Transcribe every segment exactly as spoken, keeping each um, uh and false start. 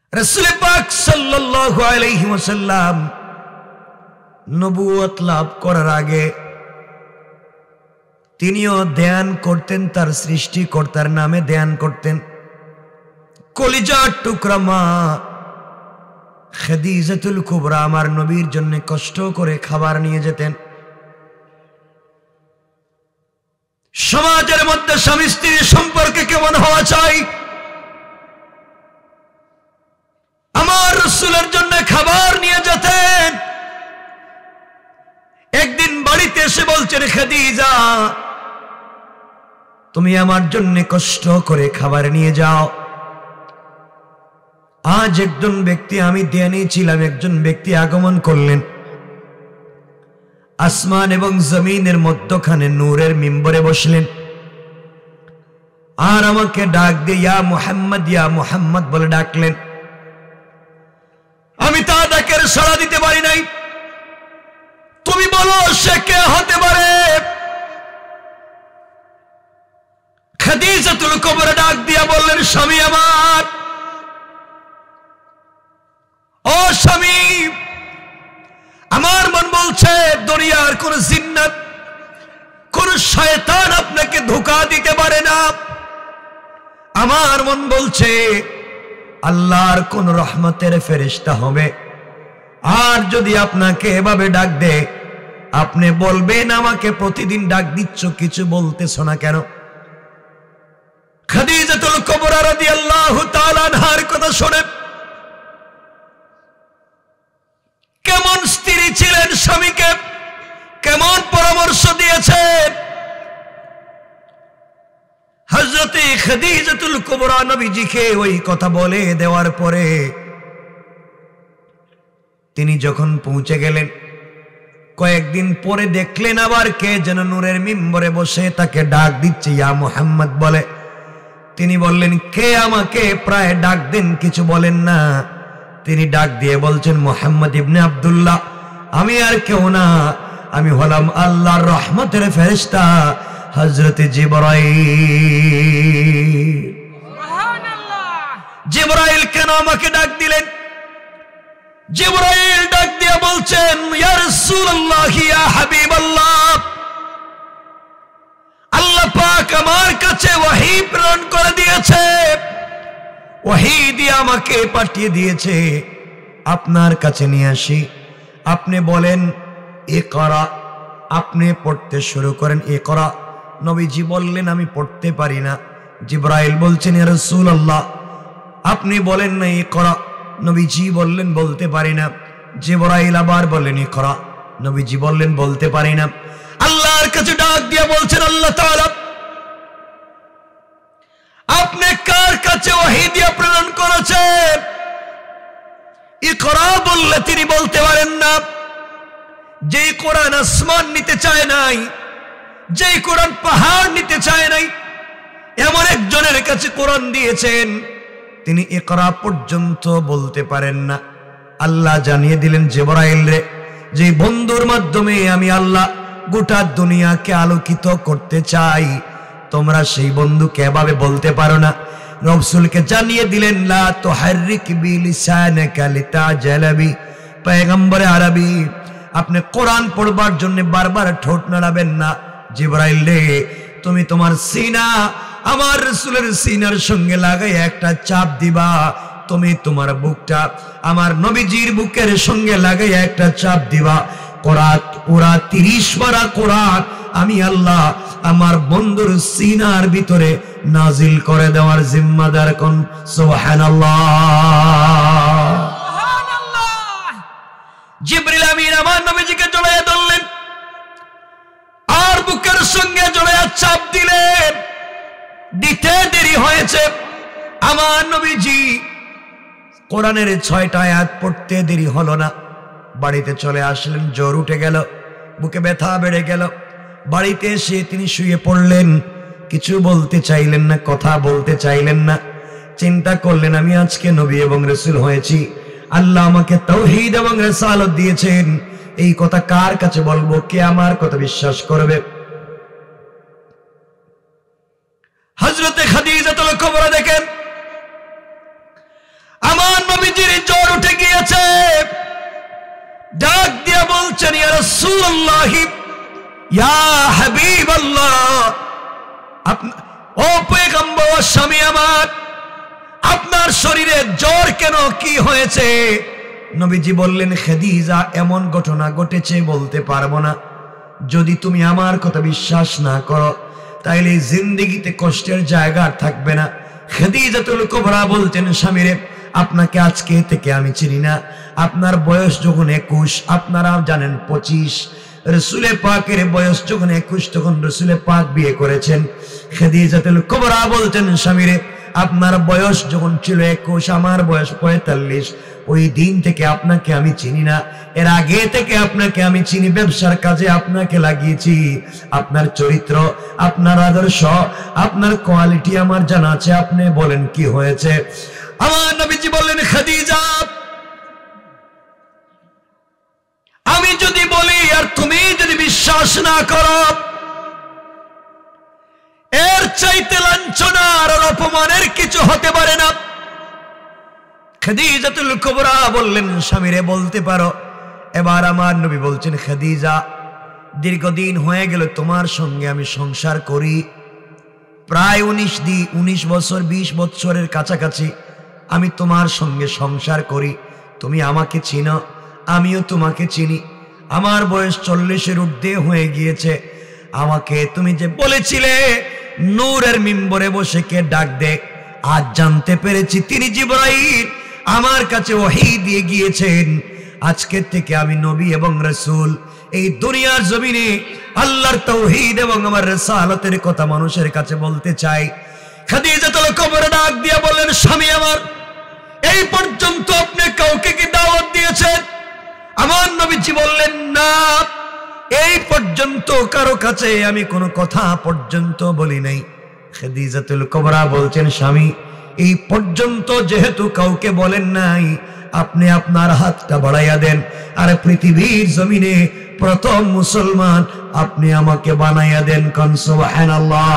রাসূল পাক সাল্লাল্লাহু আলাইহি ওয়াসাল্লাম নবুয়ত লাভ করার আগে তিনিও ধ্যান করতেন, তার সৃষ্টিকর্তার নামে ধ্যান করতেন। কলিজার টুকরা মা খাদিজাতুল কুবরা আমার নবীর জন্য কষ্ট করে খাবার নিয়ে যেতেন। সমাজের মধ্যে স্বামী স্ত্রীর সম্পর্কে কেমন হওয়া চাই, আমার রাসূলের জন্য খাবার নিয়ে যেতেন। একদিন বাড়িতে এসে বলছেন, খাদিজা তুমি আমার জন্য কষ্ট করে খাবার নিয়ে যাও। আজ একজন ব্যক্তি, আমি ধ্যানে ছিলাম, একজন ব্যক্তি আগমন করলেন। আসমান এবং জমিনের মধ্যখানে নূরের মিম্বরে বসলেন, আর আমাকে ডাক দিয়ে ইয়া মুহাম্মদ ইয়া মুহাম্মদ বলে ডাকলেন। আমি তা ডাকের সাড়া দিতে পারি নাই। তুমি বলো সে কে হতে পারে? খাদিজাতুল কুবরা ডাক দিয়া বললেন, স্বামী আমার, ও স্বামী, আমার মন বলছে দুনিয়ার কোন জিন্নাত, কোন শয়তান আপনাকে ধোঁকা দিতে পারে না। আমার মন বলছে আল্লাহর কোন রহমতের ফেরেশতা হবে। আর যদি আপনাকে এভাবে ডাক দে, আপনি বলবেন আমাকে প্রতিদিন ডাক দিচ্ছ, কিছু বলতেছ না কেন? খাদিজাতুল কুবরা রাদিয়াল্লাহু তাআলা আনহার কথা শুনে কেমন স্ত্রী ছিলেন, স্বামীকে কেমন পরামর্শ দিয়েছেন। হযরতে খাদিজাতুল কুবরা নবীজিকে ওই কথা বলে দেওয়ার পরে তিনি যখন পৌঁছে গেলেন, কয়েকদিন পরে দেখলেন আবার কে যেন নূরের মিম্বরে বসে তাকে ডাক দিচ্ছে, ইয়া মুহাম্মদ বলে। তিনি বললেন, কে আমাকে প্রায় ডাক দেন, কিছু বলেন না। তিনি ডাক দিয়ে বলছেন, মুহাম্মদ ইবনে আব্দুল্লাহ, আমি আর কেউ না, আমি হলাম আল্লাহর রহমতের ফেরেশতা হযরত জিবরাইল। সুবহানাল্লাহ। জিবরাইল কেন আমাকে ডাক দিলেন? জিবরাইল ডাক দিয়ে বলছেন, ইয়া রাসূলুল্লাহ ইয়া হাবিবাল্লাহ, আল্লাহ পাক আমার কাছে ওহী প্রেরণ করে দিয়েছে, ওহী দিয়ে আমাকে পাঠিয়ে দিয়েছে আপনার কাছে নিয়ে আসি। আপনি বলেন ইকরা, আপনি পড়তে শুরু করেন ইকরা। নবীজি বললেন, আমি পড়তে পারি না। জিবরাইল বলছেন, ইয়া রাসূলুল্লাহ আপনি বলেন না ইকরা। নবীজি বললেন, বলতে পারি না। জিবরাইল আবার বললেন ইকরা। নবীজি বললেন, বলতে পারি না। আল্লাহর কাছে ডাক দিয়ে বলছেন, আল্লাহ তাআলা আপনি কার কাছে ওহী দিয়ে প্রেরণ করেছেন? ইকরা বললে তিনি বলতে পারেন না। যেই কোরআন আসমান নিতে চায় নাই, যেই কোরআন পাহাড় নিতে চায় নাই, এমন একজনের কাছে কোরআন দিয়েছেন তিনি ইকরা পর্যন্ত বলতে পারেন না। আল্লাহ জানিয়ে দিলেন জিবরাইল রে, যে বন্ধুর মাধ্যমে আমি আল্লাহ গোটা দুনিয়াকে আলোকিত করতে চাই, তোমরা সেই বন্ধুকে এভাবে বলতে পারো না। রাসূলকে জানিয়ে দিলেন, লা তুহাররিক বিলিসানাকা লিতাজালা বি, পয়গম্বরে আরবি আপনি কোরআন পড়বার জন্য বারবার ঠোঁট নাড়াবেন না। জিবরাইল রে, তুমি তোমার সিনা আমার রাসূলের সিনার সঙ্গে লাগাই একটা চাপ দিবা। তুমি তোমার বুকটা আমার নবীজির বুকের সঙ্গে লাগাই একটা চাপ দিবা। কোরআন পুরা তিরিশ পারা কোরআন আমি আল্লাহ আমার বন্ধুর সিনার ভিতরে নাজিল করে দেওয়ার জিম্মাদার কোন? সুবহানাল্লাহ, সুবহানাল্লাহ। জিবরিল আমিন আমার নবীজিকে জড়াইয়া ধরলেন, আর বুকের সঙ্গে জড়াইয়া চাপ দিলেন। দিতে দেরি হয়েছে, আমার নবীজি কোরআনের ছয়টা আয়াত পড়তে দেরি হলো না। বাড়িতে চলে আসলেন, জ্বর উঠে গেল, বুকে ব্যথা বেড়ে গেল। বাড়িতে এসে তিনি শুয়ে পড়লেন, কিছু বলতে চাইলেন না, কথা বলতে চাইলেন না। চিন্তা করলেন, আমি আজকে নবী এবং রাসূল হয়েছি, আল্লাহ আমাকে তাওহীদ এবং রিসালাত দিয়েছেন, এই কথা কার কাছে বলবো? কে আমার কথা বিশ্বাস করবে? হযরতে খাদিজাতুল কুবরা দেখেন আমার নবীজির জ্বর উঠে গিয়েছে, ডাক দিয়ে বলছেন ইয়া রাসূলুল্লাহ ইয়া হাবিবাল্লাহ, ও পয়গম্বর স্বামী আমার, আপনার শরীরে জ্বর কেন, কি হয়েছে? নবীজি বললেন খাদিজা এমন ঘটনা ঘটেছে বলতে পারবো না, যদি তুমি আমার কথা বিশ্বাস না করো তাইলে জিন্দেগিতে কষ্টের জায়গা থাকবে না। খাদিজাতুল কুবরা বলতেন স্বামীরে আপনাকে আজকে থেকে আমি চিনি না, আপনার বয়স যখন একুশ, আপনারা জানেন পঁচিশ, রাসূলে পাকের বয়স যখন একুশ তখন রাসূলে পাক বিয়ে করেছেন। খাদিজাতুল কুবরা বলতেন স্বামীরে আপনার বয়স যখন ছিল একুশ, আমার বয়স পঁয়তাল্লিশ, ওই দিন থেকে আপনাকে আমি চিনি না, এর আগে থেকে আপনাকে আমি চিনি, ব্যবসার কাজে আপনাকে লাগিয়েছি, আপনার চরিত্র, আপনার আদর্শ, আপনার কোয়ালিটি আমার জানা আছে, আপনি বলেন কি হয়েছে? আমার নবীজি বললেন খাদিজা আমি যদি বলি আর তুমি যদি বিশ্বাস না করো, এর চাইতে লাঞ্ছনার আর অপমানের কিছু হতে পারে না। খাদিজাতুল কুবরা বললেন স্বামীরে বলতে পারো। এবার আমার নবী বলছেন খাদিজা দীর্ঘদিন হয়ে গেল তোমার সঙ্গে আমি সংসার করি, প্রায় উনিশ দি উনিশ বছর বিশ বছরের কাছাকাছি আমি তোমার সঙ্গে সংসার করি, তুমি আমাকে চিনো, আমিও তোমাকে চিনি, আমার বয়স চল্লিশের ঊর্ধ্বে হয়ে গিয়েছে, আমাকে তুমি যে বলেছিলে নূরের মিম্বরে বসে কে ডাক দে, আজ জানতে পেরেছি তিনি জিবরাইল, আমার কাছে ওহী দিয়ে গিয়েছেন, আজকের থেকে আমি নবী এবং রাসূল, এই দুনিয়ার জমিনে আল্লাহর তাওহীদ এবং আমার রিসালাতের কথা মানুষের কাছে বলতে চাই। খাদিজাতুল কুবরা ডাক দিয়ে বললেন স্বামী আমার, এই পর্যন্ত আপনি কাউকে কি দাওয়াত দিয়েছেন? আমার নবীজি বললেন না, এই পর্যন্ত কারো কাছে আমি কোনো কথা পর্যন্ত বলি নাই। খাদিজাতুল কুবরা বলছেন স্বামী এই পর্যন্ত যেহেতু কাউকে বলেন নাই, আপনি আপনার হাতটা বাড়াইয়া দেন, আর পৃথিবীর জমিনে প্রথম মুসলমান আপনি আমাকে বানাইয়া দেন। কোন সুবহানাল্লাহ।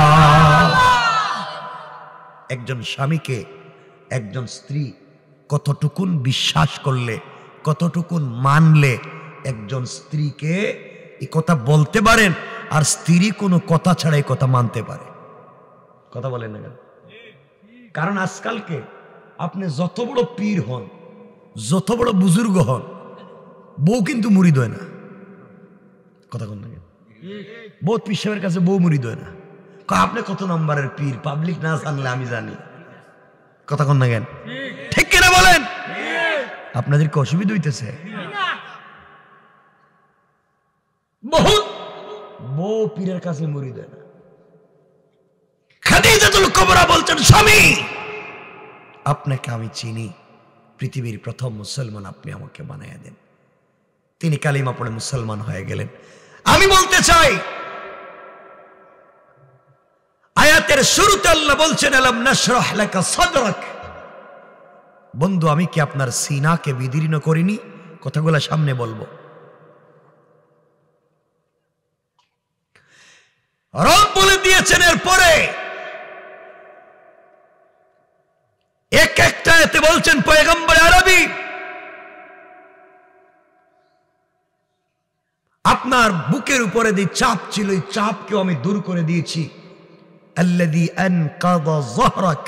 একজন স্বামীকে একজন স্ত্রী কতটুকুন বিশ্বাস করলে, কতটুকুন মানলে একজন স্ত্রীকে এই কথা বলতে পারেন, আর স্ত্রী কোনো কথা ছাড়াই কথা মানতে পারে? কথা বলেন না কেন? কারণ আজকালকে আপনি যত বড় পীর হন, যত বড় বুজুর্গ হন, বউ কিন্তু মুরিদ হয় না। কথা বলেন না কেন? বহুত পীর সাহেবের কাছে বউ মুরিদ হয় না। আপনি কত নম্বরের পীর, পাবলিক না জানলে আমি জানি। কথা কন না কেন? ঠিক কিনা বলেন? আপনাদেরকে অসুবিধা হইতেছে? বহুত বউ পীরের কাছে মুরিদ হয় না। খাদিজাতুল কুবরা বলছেন স্বামী আপনাকে আমি চিনি, পৃথিবীর প্রথম মুসলমান আপনি আমাকে বানাইয়া দেন। তিনি কালিমা পড়ে মুসলমান হয়ে গেলেন। আমি বলতে চাই আয়াতের শুরুতে আল্লাহ বলছেন আলাম নাশরাহ লাকা সাদরাক। বন্ধু আমি কি আপনার সিনাকে বিদীর্ণ করিনি? কথাগুলো সামনে বলবো। রব বলে দিয়েছেন এরপরে এক একটা এতে বলছেন পয়গম্বর আরবি আপনার বুকের উপরে যে চাপ ছিল এই চাপকেও আমি দূর করে দিয়েছি। আল্লাযী আনকাযা যাহরাক,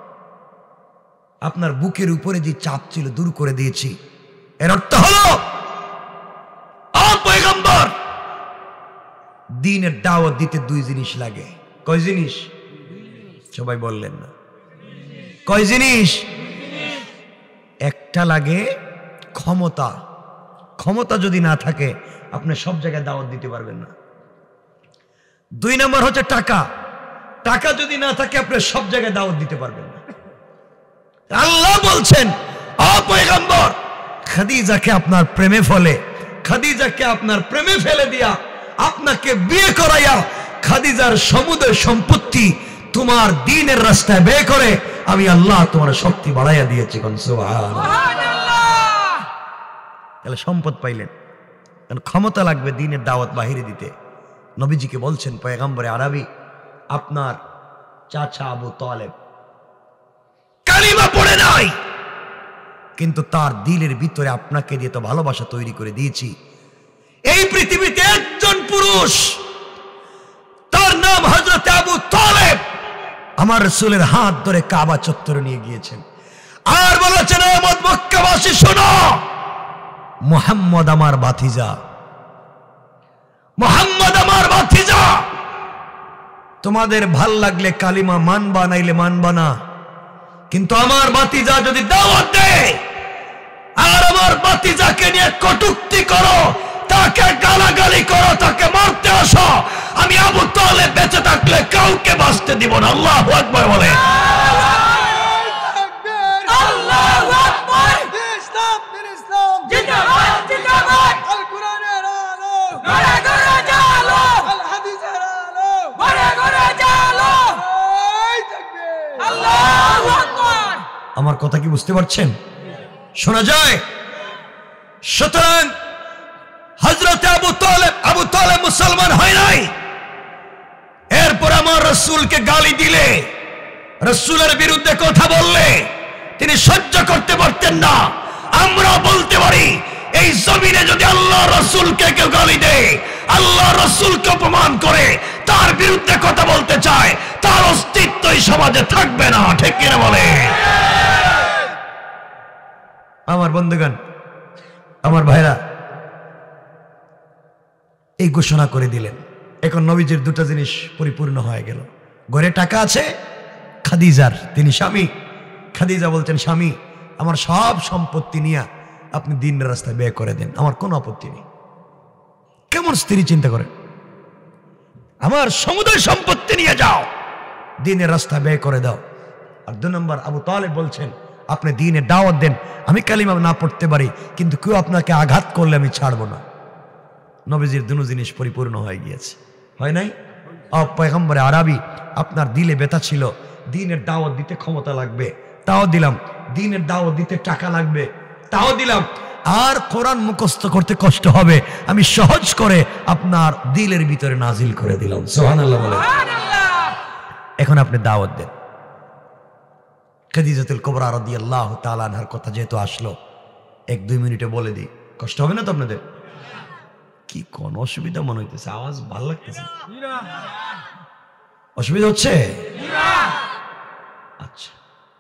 আপনার বুকের উপরে যে চাপ ছিল দূর করে দিয়েছি। এর অর্থ হলো ও পয়গম্বর দ্বীনের দাওয়াত দিতে দুই জিনিস লাগে। কয় জিনিস? সবাই বললেন না। কয় জিনিস? একটা লাগে ক্ষমতা। ক্ষমতা যদি না থাকে আপনি সব জায়গায় দাওয়াত দিতে পারবেন না। দুই নম্বর হচ্ছে টাকা। টাকা যদি না থাকে আপনি সব জায়গায় দাওয়াত দিতে পারবেন না। আল্লাহ বলছেন ও পয়গম্বর খাদিজাকে আপনার প্রেমে ফলে, খাদিজাকে আপনার প্রেমে ফেলে দিয়া আপনাকে বিয়ে করাইয়া খাদিজার সমুদয় সম্পত্তি তোমার দ্বীনের রাস্তায় ব্যয় করে আমি আল্লাহ তোমার শক্তি বাড়াইয়া দিয়েছি। কোন সুবহানাল্লাহ। তাহলে সম্পদ পাইলেন, কারণ ক্ষমতা লাগবে দ্বীনের দাওয়াত বাহিরে দিতে। নবীজিকে বলছেন পয়গম্বরে আরবি আপনার চাচা আবু তালেব কালিমা পড়ে নাই, কিন্তু তার দিলের ভিতরে আপনাকে দিয়ে তো ভালোবাসা তৈরি করে দিয়েছি। এই পৃথিবীতে একজন পুরুষ, তার নাম হযরত আবু তালেব, আমার রাসূলের হাত ধরে কাবা চত্বরে নিয়ে গিয়েছেন আর বলেছেন, ও মক্কাবাসী শোনো, মুহাম্মদ আমার ভাতিজা, মুহাম্মদ আমার ভাতিজা, তোমাদের ভাল লাগলে কালিমা মানবা, নাইলে মানবা না, কিন্তু আমার ভাতিজা যদি দাওয়াত দেয় আর আমার ভাতিজাকে নিয়ে কটূক্তি করো, তাকে গালাগালি করো, তাকে মারতে আসো, আমি আবু তালেব বেঁচে থাকলে কাউকে বাঁচতে দিব না। আল্লাহু আকবার বলে। আল্লাহু আকবার। ইসলাম ইসলাম জিন্দাবাদ জিন্দাবাদ। আল কোরআনের আলো গড়ে গড়ে জালো, আল হাদিসের আলো গড়ে গড়ে জালো। এই তাকবীর, আল্লাহু আকবার। আমার কথা কি বুঝতে পারছেন? শোনা যায়? সুতরাং হযরত আবু তালেব আবু তালেব মুসলমান হয় নাই, এরপর আমার রাসূলকে গালি দিলে, রাসূলের বিরুদ্ধে কথা বললে তিনি সহ্য করতে পারতেন না। আমরা বলতে পারি, এই জমিনে যদি আল্লাহ রাসূলকে কেউ গালি দেয়, আল্লাহ রাসূলকে অপমান করে, তার বিরুদ্ধে কথা বলতে চায়, তার অস্তিত্ব এই সমাজে থাকবে না। ঠিক কিনা বলে? আমার বন্ধুগণ, আমার ভাইরা, এই ঘোষণা করে দিলেন। এখন নবীজির দুটো জিনিস পরিপূর্ণ হয়ে গেল। ঘরে টাকা আছে, খাদিজার, তিনি স্বামী। খাদিজা বলছেন, স্বামী আমার সব সম্পত্তি নিয়ে আপনি দিনের রাস্তায় ব্যয় করে দেন, আমার কোনো আপত্তি নেই। কেমন স্ত্রী চিন্তা করেন, আমার সমুদয় সম্পত্তি নিয়ে যাও, দিনের রাস্তায় ব্যয় করে দাও। আর দুই নম্বর আবু তালেব বলছেন, আপনি দিনের দাওয়াত দেন, আমি কালিমা না পড়তে পারি, কিন্তু কেউ আপনাকে আঘাত করলে আমি ছাড়বো না। নবীজির দুটো জিনিস পরিপূর্ণ হয়ে গিয়েছে, হয় নাই? পয়গম্বরে আরবি, আপনার দিলে ব্যথা ছিল, দিনের দাওয়াত দিতে ক্ষমতা লাগবে, তাও দিলাম। দিনের দাওয়াত দিতে টাকা লাগবে, তাও দিলাম। আর কোরআন মুখস্থ করতে কষ্ট হবে, আমি সহজ করে আপনার দিলের ভিতরে নাজিল করে দিলাম। সুবহানাল্লাহ বলে। এখন আপনি দাওয়াত দেন। খাদিজাতুল কুবরা রাদিয়াল্লাহু তাআলা আনহার কথা যেহেতু আসলো, এক দুই মিনিটে বলে দিই, কষ্ট হবে না তো আপনাদের? কি কোন অসুবিধা মনে হইতেছে? আওয়াজ ভালো লাগতেছে? অসুবিধা হচ্ছে? আচ্ছা।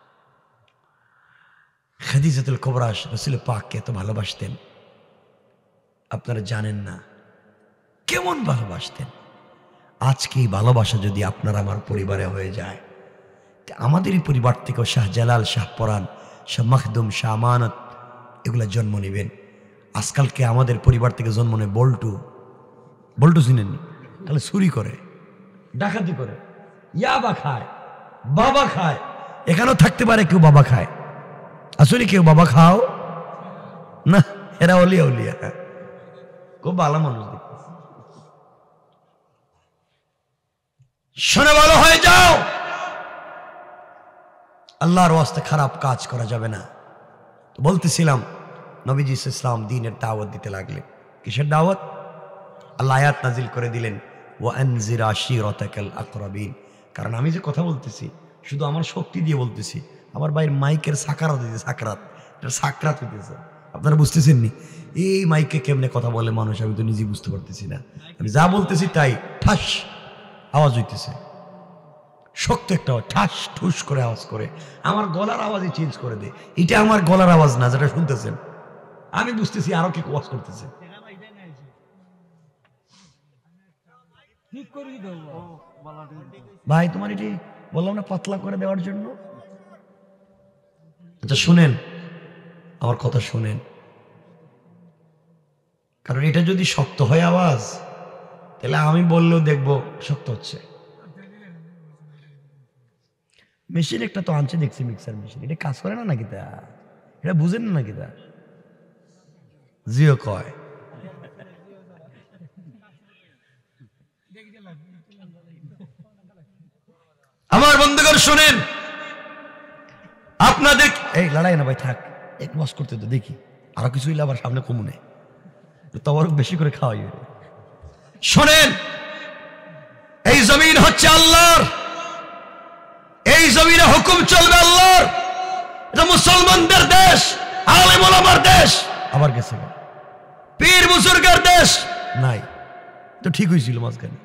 খাদিজাতুল কুবরা রাসূল পাককে এত ভালোবাসতেন, আপনারা জানেন না কেমন ভালোবাসতেন। আজকে এই ভালোবাসা যদি আপনার আমার পরিবারে হয়ে যায়, আমাদেরই পরিবার থেকে শাহজালাল, শাহপরান, শাহ মাখদুম, শাহ আমানত এগুলা জন্ম নেবেন। আজকালকে আমাদের পরিবার থেকে জন্ম নেয় বল্টু। বল্টু চিনেননি? তাহলে চুরি করে, ডাকাতি করে, ইয়াবা খায়, বাবা খায়। এখানেও থাকতে পারে কেউ বাবা খায়। আসলে কেউ বাবা খাও না, এরা অলিয়া উলিয়া, খুব ভালো মানুষ। শোনে ভালো হয়ে যাও, আল্লাহর ওয়াস্তে খারাপ কাজ করা যাবে না। বলতেছিলাম, নবীজি ইসলাম দিনের দাওয়াত দিতে লাগলেন। কিসের দাওয়াত? আল্লাহ আয়াত নাজিল করে দিলেন, ওয়া আনজির আশিরাতাকাল আকরাবিন। কারণ আমি যে কথা বলতেছি শুধু আমার শক্তি দিয়ে বলতেছি, আমার ভাইয়ের মাইকের সাকারাত দিতেছে, সাকরাত, এটা সাকরাত হইতেছে। আপনারা বুঝতেছেন নি? এই মাইকে কেমনে কথা বলে মানুষ, আমি তো নিজে বুঝতে পারতেছি না। আমি যা বলতেছি তাই ঠাস আওয়াজ হইতেছে, শক্ত একটা ঠাস ঠুস করে আওয়াজ করে, আমার গলার আওয়াজই চেঞ্জ করে দেয়। এটা আমার গলার আওয়াজ না যেটা শুনতেছেন, আমি বুঝতেছি আরো কি ওয়াজ করতেছে। ভাই তোমার এটি বললাম না পাতলা করে দেওয়ার জন্য। আচ্ছা শুনেন, আমার কথা শুনেন, কারণ এটা যদি শক্ত হয় আওয়াজ, তাহলে আমি বললেও দেখবো শক্ত হচ্ছে। মেশিন একটা তো আনছে দেখছি, মিক্সার মেশিন, এটা কাজ করে না নাকি? তা এটা বুঝেন না নাকি? তা জিও কয় আমার বন্ধুগণ শুনেন, আপনাদের এই লড়াই না ভাই, থাক এক মাস করতে তো দেখি, আরো কিছু হইলে আবার সামনে কমুনে তোমার বেশি করে খাওয়াই। শোনেন, এই জমিন হচ্ছে আল্লাহর, এই জমিনে হুকুম চলবে আল্লাহর। এটা মুসলমানদের দেশ, আলেম ওলামার দেশ আবার গেছে গা। পীর বুজুর্গের দেশ নাই তো ঠিক হয়েছিল মাঝখানে।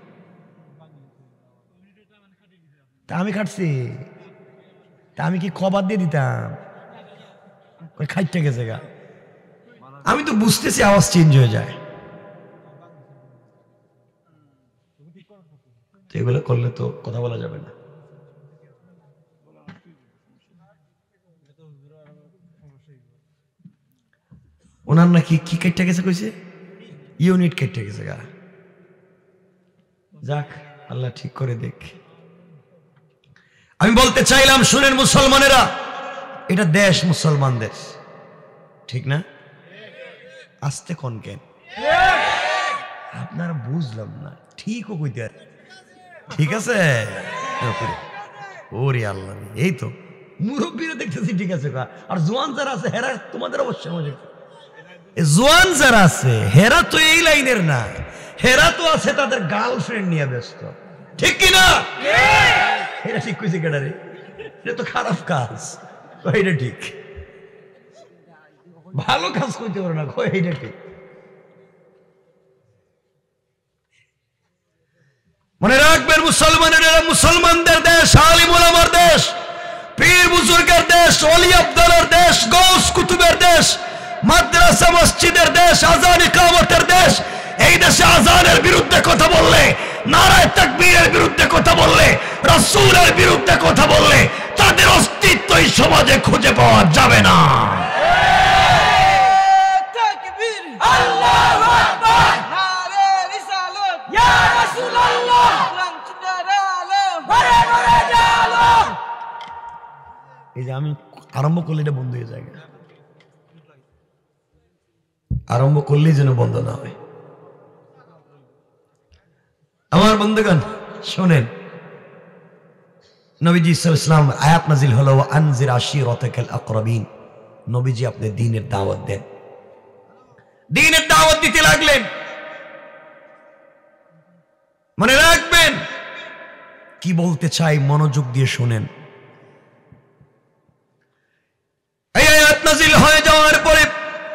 তা আমি খাটছি, তা আমি কি খবর দিয়ে দিতাম, ওই খাইতে গেছে গা। আমি তো বুঝতেছি আওয়াজ চেঞ্জ হয়ে যায়, তো এগুলো করলে তো কথা বলা যাবে না। ওনার নাকি কি কেটে গেছে কইছে, ইউনিট কেটে গেছে গা। যাক আল্লাহ ঠিক করে দেখ। আমি বলতে চাইলাম শুনেন মুসলমানেরা, এটা দেশ মুসলমানদের, ঠিক না? আস্তে কোন কেন আপনারা বুঝলাম না, ঠিকও কইতে আর ঠিক আছে। ওরে আল্লাহ, এই তো মুরব্বীরা দেখতেছি ঠিক আছে, আর জোয়ান যারা আছে হেরা তোমাদের অবশ্যই মজা। জোয়ান যারা আছে হেরা তো এই লাইনের না, হেরা তো আছে তাদের গার্লফ্রেন্ড নিয়ে ব্যস্ত, ঠিক কিনা? এটা ঠিক কইছে কেডা রে? এটা তো খারাপ কাজ, এটা ঠিক ভালো কাজ কইতে পারো না, এটা ঠিক। মনে রাখবেন মুসলমানেরা, মুসলমানদের দেশ, আলিম ওলামার দেশ, পীর বুজুর্গের দেশ, ওলি আব্দালের দেশ, গৌস কুতুবের দেশ, মাদ্রাসা মসজিদের দেশ, আজান ইকামতের দেশ। এই দেশে আজানের বিরুদ্ধে কথা বললে, নারায়ে তাকবীরের বিরুদ্ধে কথা বললে, রাসূলের বিরুদ্ধে কথা বললে তাদের অস্তিত্ব এই সমাজে খুঁজে পাওয়া যাবে না। তাকবীর, আল্লাহু আকবার, নারে রিসালাত, ইয়া রাসূলুল্লাহ, কোরআন চিনারে আলো, ঘরে ঘরে জালো। এই যে আমি আরম্ভ করলে এটা বন্ধ হয়ে যায়, আরম্ভ করলেই যেন বন্ধ না হয়। আমার বন্ধুগণ শোনেন, নবীজি সাল্লাল্লাহু আলাইহি ওয়াসাল্লাম আয়াত নাজিল হলো, আনজির আশিরাতাকাল আকরাবিন। নবীজি আপনি দ্বীনের দাওয়াত দেন, দ্বীনের দাওয়াত দিতে লাগলেন। মনে রাখবেন কি বলতে চাই, মনোযোগ দিয়ে শুনেন। এই আয়াত নাজিল হয়ে যাওয়ার পরে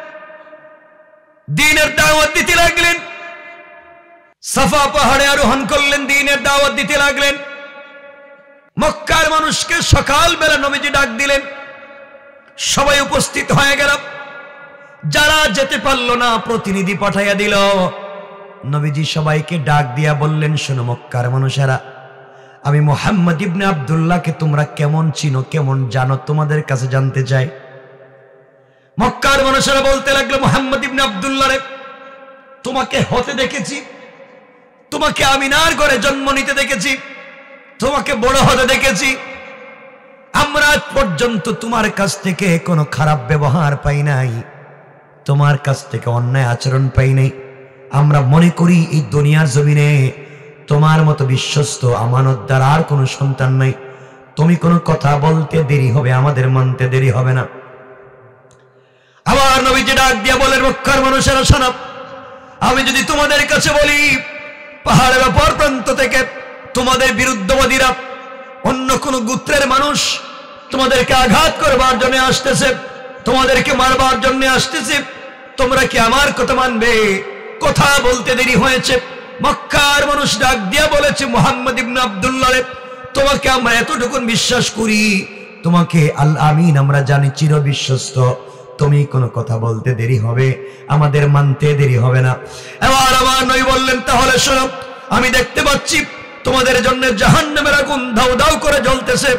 দ্বীনের দাওয়াত দিতে লাগলেন। সাফা পাহাড়ে আরোহণ করলেন, দ্বীনের দাওয়াত দিতে লাগলেন। মক্কার মানুষকে সকালবেলা নবীজি ডাক দিলেন, সবাই উপস্থিত হয়ে গেল। যারা যেতে পারল না প্রতিনিধি পাঠাইয়া দিল। নবীজি সবাইকে ডাক দিয়া বললেন, শোনো মক্কার মানুষেরা, আমি মুহাম্মদ ইবনে আব্দুল্লাহকে তোমরা কেমন চিনো, কেমন জানো, তোমাদের কাছে জানতে চাই। মক্কার মানুষেরা বলতে লাগলো, মুহাম্মদ ইবনে আব্দুল্লাহ রে তোমাকে হতে দেখেছি, তোমাকে আমিনার ঘরে জন্ম নিতে দেখেছি, তোমাকে বড় হতে দেখেছি। আমরা আজ পর্যন্ত তোমার কাছ থেকে কোনো খারাপ ব্যবহার পাই নাই, তোমার কাছ থেকে অন্যায় আচরণ পাই নাই। আমরা মনে করি এই দুনিয়ার জমিনে তোমার মতো বিশ্বস্ত আমানতদার আর কোনো সন্তান নাই। তুমি কোনো কথা বলতে দেরি হবে, আমাদের মানতে দেরি হবে না। আবার নবীজি ডাক দিয়া বলেন, মক্কার মানুষেরা শোনো, আমি যদি তোমাদের কাছে বলি পাহাড়ের অপর প্রান্ত থেকে তোমাদের বিরুদ্ধবাদীরা, অন্য কোন গোত্রের মানুষ তোমাদেরকে আঘাত করবার জন্য আসতেছে, তোমাদেরকে মারবার জন্য আসতেছে, তোমরা কি আমার কথা মানবে? কথা বলতে দেরি হয়েছে। মক্কার মানুষ ডাক দিয়া বলেছে, মুহাম্মদ ইবনে আব্দুল্লাহ রে তোমাকে আমরা এতটুকুন বিশ্বাস করি, তোমাকে আল আমিন আমরা জানি, চির বিশ্বস্ত। তুমি কোনো কথা বলতে দেরি হবে, আমাদের মানতে দেরি হবে না। এবার আমার নবী বললেন, তাহলে শোনো, আমি দেখতে পাচ্ছি তোমাদের জন্য জাহান্নামের আগুন দাউ দাউ করে জ্বলতেছে,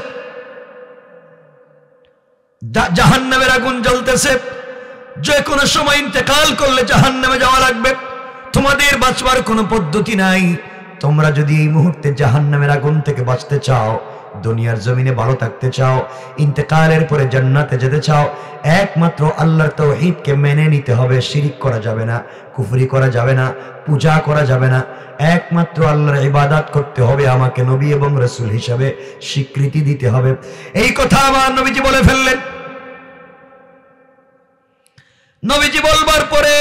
জাহান্নামের আগুন জ্বলতেছে। যে কোনো সময় ইন্তেকাল করলে জাহান্নামে যাওয়া লাগবে, তোমাদের বাঁচবার কোনো পদ্ধতি নাই। তোমরা যদি এই মুহূর্তে জাহান্নামের আগুন থেকে বাঁচতে চাও, দুনিয়ার জমিনে ভালো থাকতে চাও, ইন্তেকালের পরে জান্নাতে যেতে চাও, একমাত্র আল্লাহর তাওহীদকে মেনে নিতে হবে। শিরিক করা যাবে না, কুফরি করা যাবে না, পূজা করা যাবে না, একমাত্র আল্লাহর ইবাদত করতে হবে। আমাকে নবী এবং রাসূল হিসাবে স্বীকৃতি দিতে হবে। এই কথা আমার নবীজি বলে ফেললেন। নবীজি বলবার পরে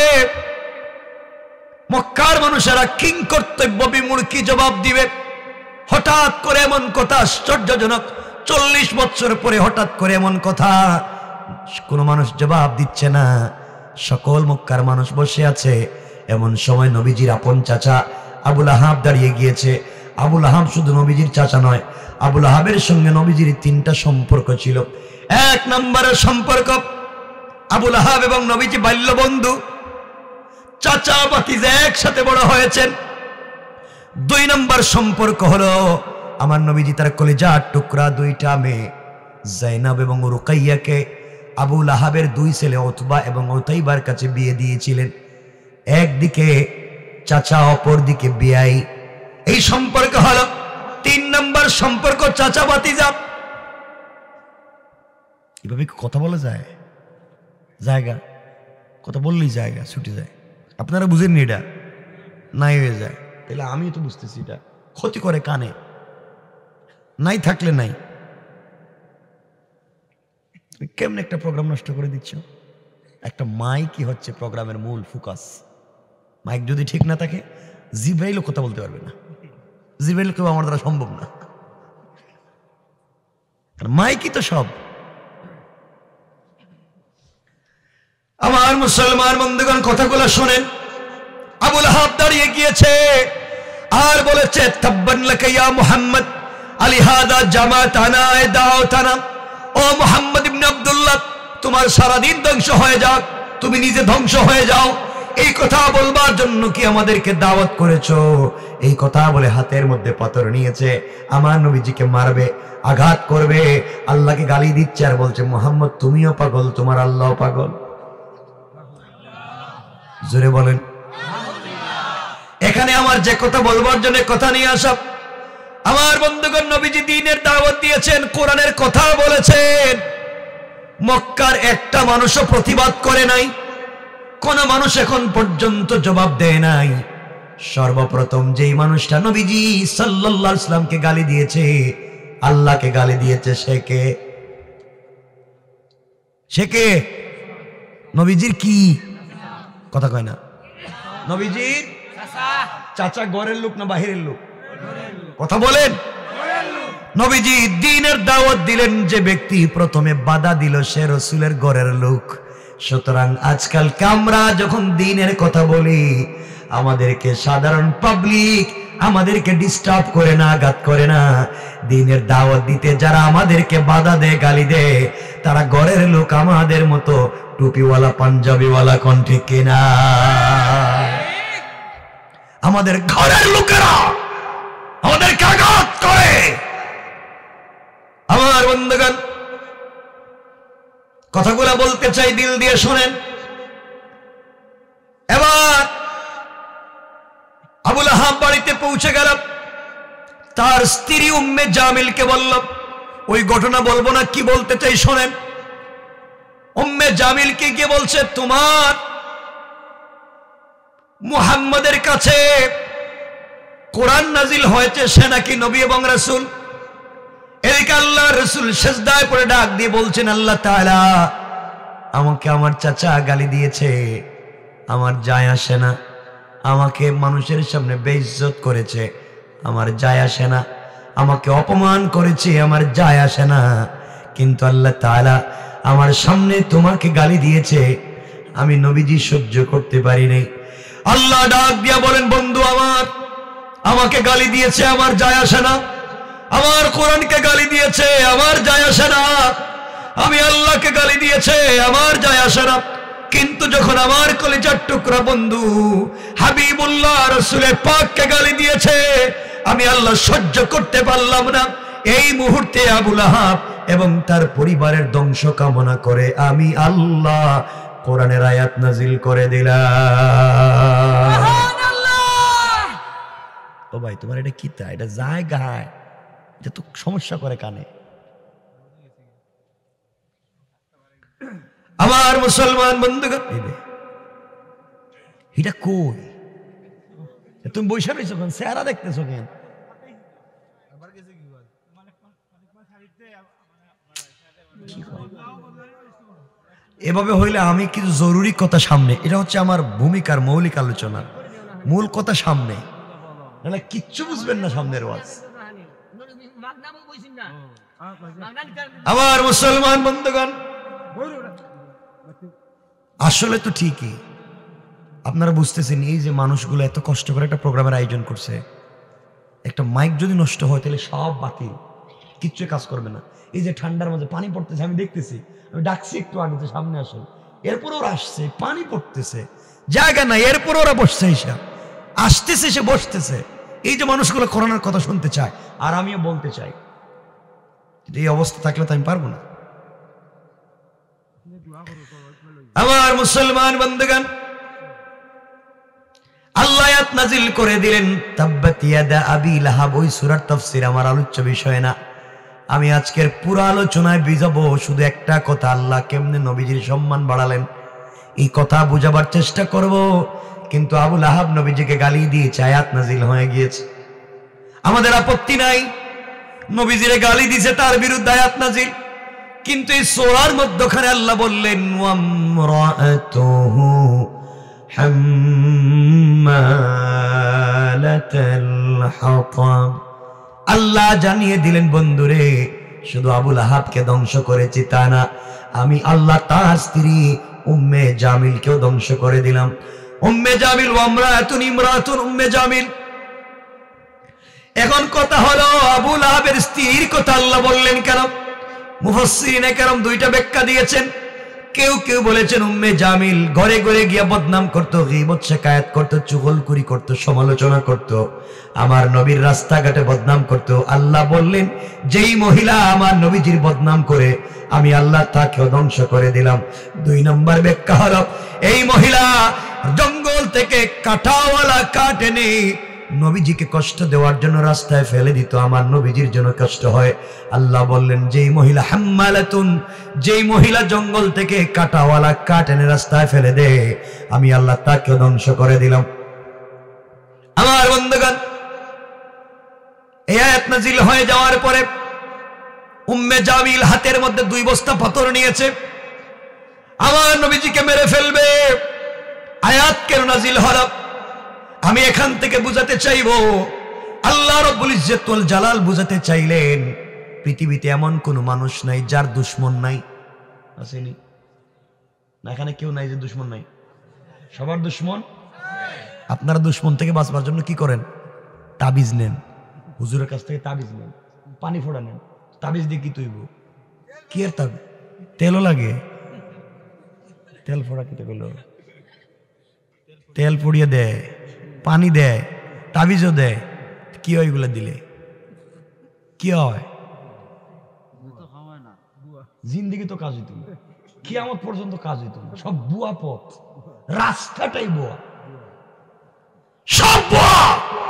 মক্কার মানুষেরা কিং কর্তব্য বিমূঢ় কি জবাব দিবে? হঠাৎ করে এমন কথা, আশ্চর্যজনক, চল্লিশ বছর পরে হঠাৎ করে এমন কথা কোনো মানুষ জবাব দিচ্ছে না, সকল মক্কার মানুষ বসে আছে। এমন সময় নবীজির আপন চাচা আবুল আহাব দাঁড়িয়ে গিয়েছে। আবুল আহাব শুধু নবীজির চাচা নয়, আবুল আহাবের সঙ্গে নবীজির তিনটা সম্পর্ক ছিল। এক নম্বরের সম্পর্ক, আবুল আহাব এবং নবীজি বাল্য বন্ধু, চাচা ভাতিজা একসাথে বড় হয়েছেন। দুই নম্বর সম্পর্ক হলো আমার নবীজি তার কলিজার টুকরা দুইটা মেয়ে জাইনাব এবং রুকাইয়াকে আবুল আহাবের দুই ছেলে উতবা এবং উতাইবার কাছে বিয়ে দিয়েছিলেন। একদিকে চাচা, অপর দিকে বিয়াই। এই সম্পর্ক হলো তিন নম্বর সম্পর্ক, চাচা ভাতিজা। এভাবে কথা বলা যায়? জায়গা কথা বললেই জায়গা ছুটে যায়। আপনারা বুঝেননি এটা? নাই হয়ে যায়। তাহলে আমি তো বুঝতেছি এটা ক্ষতি করে কানে, নাই থাকলে নাই। কেমন একটা প্রোগ্রাম নষ্ট করে দিচ্ছ। একটা মাইকই হচ্ছে প্রোগ্রামের মূল ফোকাস। মাইক যদি ঠিক না থাকে জিব্রাইলও কথা বলতে পারবে না। জিব্রাইল কেউ আমার দ্বারা সম্ভব না, মাইকই তো সব। আমার মুসলমান বন্ধুগণ কথাগুলো শোনেন। আবুল আহাব দাঁড়িয়ে গিয়েছে আর বলেছে, তাব্বান লাকা ইয়া মুহাম্মদ আলিহাদা জামাতানা দাওতানা। ও মুহাম্মদ ইবনে আব্দুল্লাহ, তোমার সারা দিন ধ্বংস হয়ে যাক, তুমি নিজে ধ্বংস হয়ে যাও। এই কথা বলবার জন্য কি আমাদেরকে দাওয়াত করেছো? এই কথা বলে হাতের মধ্যে পাথর নিয়েছে, আমার নবীজিকে মারবে, আঘাত করবে। আল্লাহকে গালি দিচ্ছে আর বলছে, মুহাম্মদ তুমিও পাগল, তোমার আল্লাহও পাগল। জোরে বলেন। এখানে আমার যে কথা বলবার জন্য কথা নিয়ে আসা, আমার বন্ধুগণ নবীজি দ্বীনের দাওয়াত দিয়েছেন, কোরআনের কথা বলেছেন। মক্কার একটা মানুষও প্রতিবাদ করে নাই, কোন মানুষ এখন পর্যন্ত জবাব দেয় নাই। সর্বপ্রথম যেই মানুষটা নবীজি সাল্লাল্লাহু আলাইহি ওয়াসাল্লামকে গালি দিয়েছে, আল্লাহকে গালি দিয়েছে, সে কে? সে কে? নবীজির কি কথা কয় না? নবীজির চাচা ঘরের লোক না বাহিরের লোক? কথা বলেন। নবীজি দ্বীনের দাওয়াত দিলেন, যে ব্যক্তি প্রথমে বাধা দিল সে রাসূলের ঘরের লোক। সুতরাং আজকাল আমরা যখন দ্বীনের কথা বলি, আমাদেরকে সাধারণ পাবলিক আমাদেরকে ডিস্টার্ব করে না, আঘাত করে না। দ্বীনের দাওয়াত দিতে যারা আমাদেরকে বাধা দেয়, গালি দেয়, তারা ঘরের লোক, আমাদের মতো টুপিওয়ালা পাঞ্জাবিওয়ালা। কোন ঠিক কিনা? আমাদের ঘরের লোকেরা আমাদেরকে আঘাত করে। আমার বন্ধুগণ কথাগুলো বলতে চাই, দিল দিয়ে শোনেন। এবার আবুল আহাব বাড়িতে পৌঁছে গেল, তার স্ত্রী উম্মে জামিলকে বলল, ওই ঘটনা বলবো না, কি বলতে চাই শোনেন। উম্মে জামিলকে গিয়ে বলছে, তোমার মুহাম্মাদের কাছে কোরআন নাজিল হয়েছে, সে নাকি নবী এবং রাসূল। এদিকে আল্লাহ রাসূল সিজদায় পড়ে ডাক দিয়ে বলছেন, আল্লাহ তাআলা আমাকে আমার চাচা গালি দিয়েছে, আমার যায় আসে না। আমাকে মানুষের সামনে বেইজ্জত করেছে, আমার যায় আসে না। আমাকে অপমান করেছে, আমার যায় আসে না। কিন্তু আল্লাহ তাআলা আমার সামনে তোমাকে গালি দিয়েছে, আমি নবীজি সহ্য করতে পারি নাই। আল্লাহ ডাক দিয়া বলেন, বন্ধু আমার, আমাকে গালি দিয়েছে, আমার যায় আসে না। আমার কোরআনকে গালি দিয়েছে, আমার যায় আসে না। আমি আল্লাহকে গালি দিয়েছে, আমার যায় আসে না। কিন্তু যখন আমার কলিজার টুকরা বন্ধু হাবিবুল্লাহ রাসূলের পাককে গালি দিয়েছে, আমি আল্লাহ সহ্য করতে পারলাম না। এই মুহূর্তে আবুল আহাব এবং তার পরিবারের ধ্বংস কামনা করে আমি আল্লাহ কোরআনের আয়াত নাজিল করে দিলাম। ও ভাই, তোমার এটা কি? তা এটা জায়গায় এটা তো সমস্যা করে কানে। আমার মুসলমান বন্ধুগণ, এটা কই? তুমি বৈশা রয়েছো কেন? চেহারা দেখতেছো কেন? এভাবে হইলে আমি কিছু জরুরি কথা সামনে, এটা হচ্ছে আমার ভূমিকার মৌলিক আলোচনা, মূল কথা সামনে, নাহলে কিচ্ছু বুঝবেন না সামনের ওয়াজ। আমার মুসলমান বন্ধুগণ, আসলে তো ঠিকই, আপনারা বুঝতেছেন এই যে মানুষগুলো এত কষ্ট করে একটা প্রোগ্রামের আয়োজন করছে, একটা মাইক যদি নষ্ট হয় তাহলে সব বাতিল, কিচ্ছু কাজ করবে না। এই যে ঠান্ডার মধ্যে পানি পড়তেছে, আমি দেখতেছি, আমি ডাকছি একটু আগে যে সামনে আসুন, এরপর ওরা আসছে, পানি পড়তেছে, জায়গা নাই, এরপর ওরা বসছে, এসে আসতেছে, সে বসতেছে। এই যে মানুষগুলো করোনার কথা শুনতে চায়, আর আমিও বলতে চাই, এই অবস্থা থাকলে তো আমি পারবো না। আমার মুসলমান বন্ধুগণ, আল্লাহ আয়াত নাজিল করে দিলেন তাব্বাত ইয়াদা আবি লাহাব। ওই সূরার তাফসীর আমার আলোচ্য বিষয় না। আমি আজকের পুরো আলোচনায় বুঝাবো শুধু একটা কথা, আল্লাহ কেমনে নবীজির সম্মান বাড়ালেন এই কথা বুঝাবার চেষ্টা করব। কিন্তু আবু লাহাব নবীজিকে গালি দিয়েছে, আয়াত নাজিল হয়ে গিয়েছে, আমাদের আপত্তি নাই। নবীজিরে গালি দিয়েছে, তার বিরুদ্ধে আয়াত নাজিল, কিন্তু এই সূরার মধ্যখানে আল্লাহ বললেন ওয়ামরাআতুহু হাম্মালাতাল হাতাব। আল্লাহ জানিয়ে দিলেন বন্ধুরে, শুধু আবু লাহাবকে ধ্বংস করেছি তা না, আমি আল্লাহ তার স্ত্রী উম্মে জামিলকেও ধ্বংস করে দিলাম। উম্মে জামিল ওয়ামরাআতুন ইমরাতুন উম্মে জামিল। এখন কথা হলো আবু লাহাবের স্ত্রীর কথা আল্লাহ বললেন কেন? মুফাসসিরিনে কেরাম দুইটা ব্যাখ্যা দিয়েছেন। কেউ কেউ বলেছেন উম্মে জামিল ঘরে ঘরে গিয়া বদনাম করত, গীবত শিকায়াত করত, চুগলখুরি করত, সমালোচনা করত, আমার নবীর রাস্তাঘাটে বদনাম করত। আল্লাহ বললেন যেই মহিলা আমার নবীজির বদনাম করে আমি আল্লাহ তাকেও ধ্বংস করে দিলাম। দুই নম্বর ব্যাখ্যা হলো এই মহিলা জঙ্গল থেকে কাঁটাওয়ালা কাঠ এনে নবীজিকে কষ্ট দেওয়ার জন্য রাস্তায় ফেলে দিত, আমার নবীজির জন্য কষ্ট হয়। আল্লাহ বললেন যেই মহিলা হাম্মালাতুন, যেই মহিলা জঙ্গল থেকে কাঁটাওয়ালা কাঠ এনে রাস্তায় ফেলে দে, আমি আল্লাহ তাকে ধ্বংস করে দিলাম। আমার বন্ধুগণ, এই আয়াত নাযিল হয়ে যাওয়ার পরে উম্মে জামিল হাতের মধ্যে দুই বস্তা পাথর নিয়েছে, আমার নবীজিকে মেরে ফেলবে। আয়াত কেন নাযিল হলো? আমি এখান থেকে বুঝাতে চাইবো, আল্লাহ রাব্বুল ইজ্জত ওয়াল জালাল বুঝাতে চাইলেন পৃথিবীতে এমন কোন মানুষ নাই যার দুশমন নাই। আসেনি না? এখানে কেউ নাই যে দুশমন নাই, সবার দুশমন। আপনারা দুশমন থেকে বাঁচবার জন্য কি করেন? তাবিজ নেন, হুজুরের কাছ থেকে তাবিজ নেন, পানি ফোড়া নেন, তাবিজ দিয়ে কি তৈব? কি এর তাবিজ? তেলও লাগে, তেল ফোড়া কি করলো? তেল পড়িয়ে দেয়, পানি দেয়, তাবিজও দেয়। কি হয় এগুলা দিলে? কি হয়? জিন্দিগি তো কাজ হইত না, কিয়ামত পর্যন্ত কাজ হইত না, সব বুয়া পথ, রাস্তাটাই বুয়া, সব বুয়া।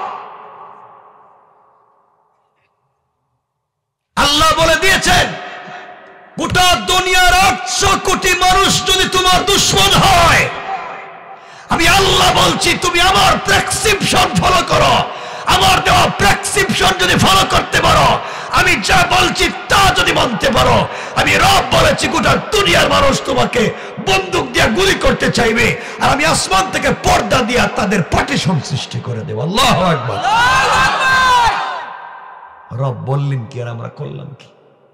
আল্লাহ বলে দিয়েছেন গোটা দুনিয়ার আটশো কোটি মানুষ যদি তোমার দুশমন হয়, আমি আল্লাহ বলছি তুমি আমার প্রেসক্রিপশন ফলো করো। আমার দেওয়া প্রেসক্রিপশন যদি ফলো করতে পারো, আমি যা বলছি তা যদি মানতে পারো, আমি রব বলেছি গোটা দুনিয়ার মানুষ তোমাকে বন্দুক দিয়ে গুলি করতে চাইবে, আর আমি আসমান থেকে পর্দা দিয়ে তাদের পার্টিশন সৃষ্টি করে দেব। আল্লাহু আকবার। রব বললেন কি আর আমরা করলাম কি?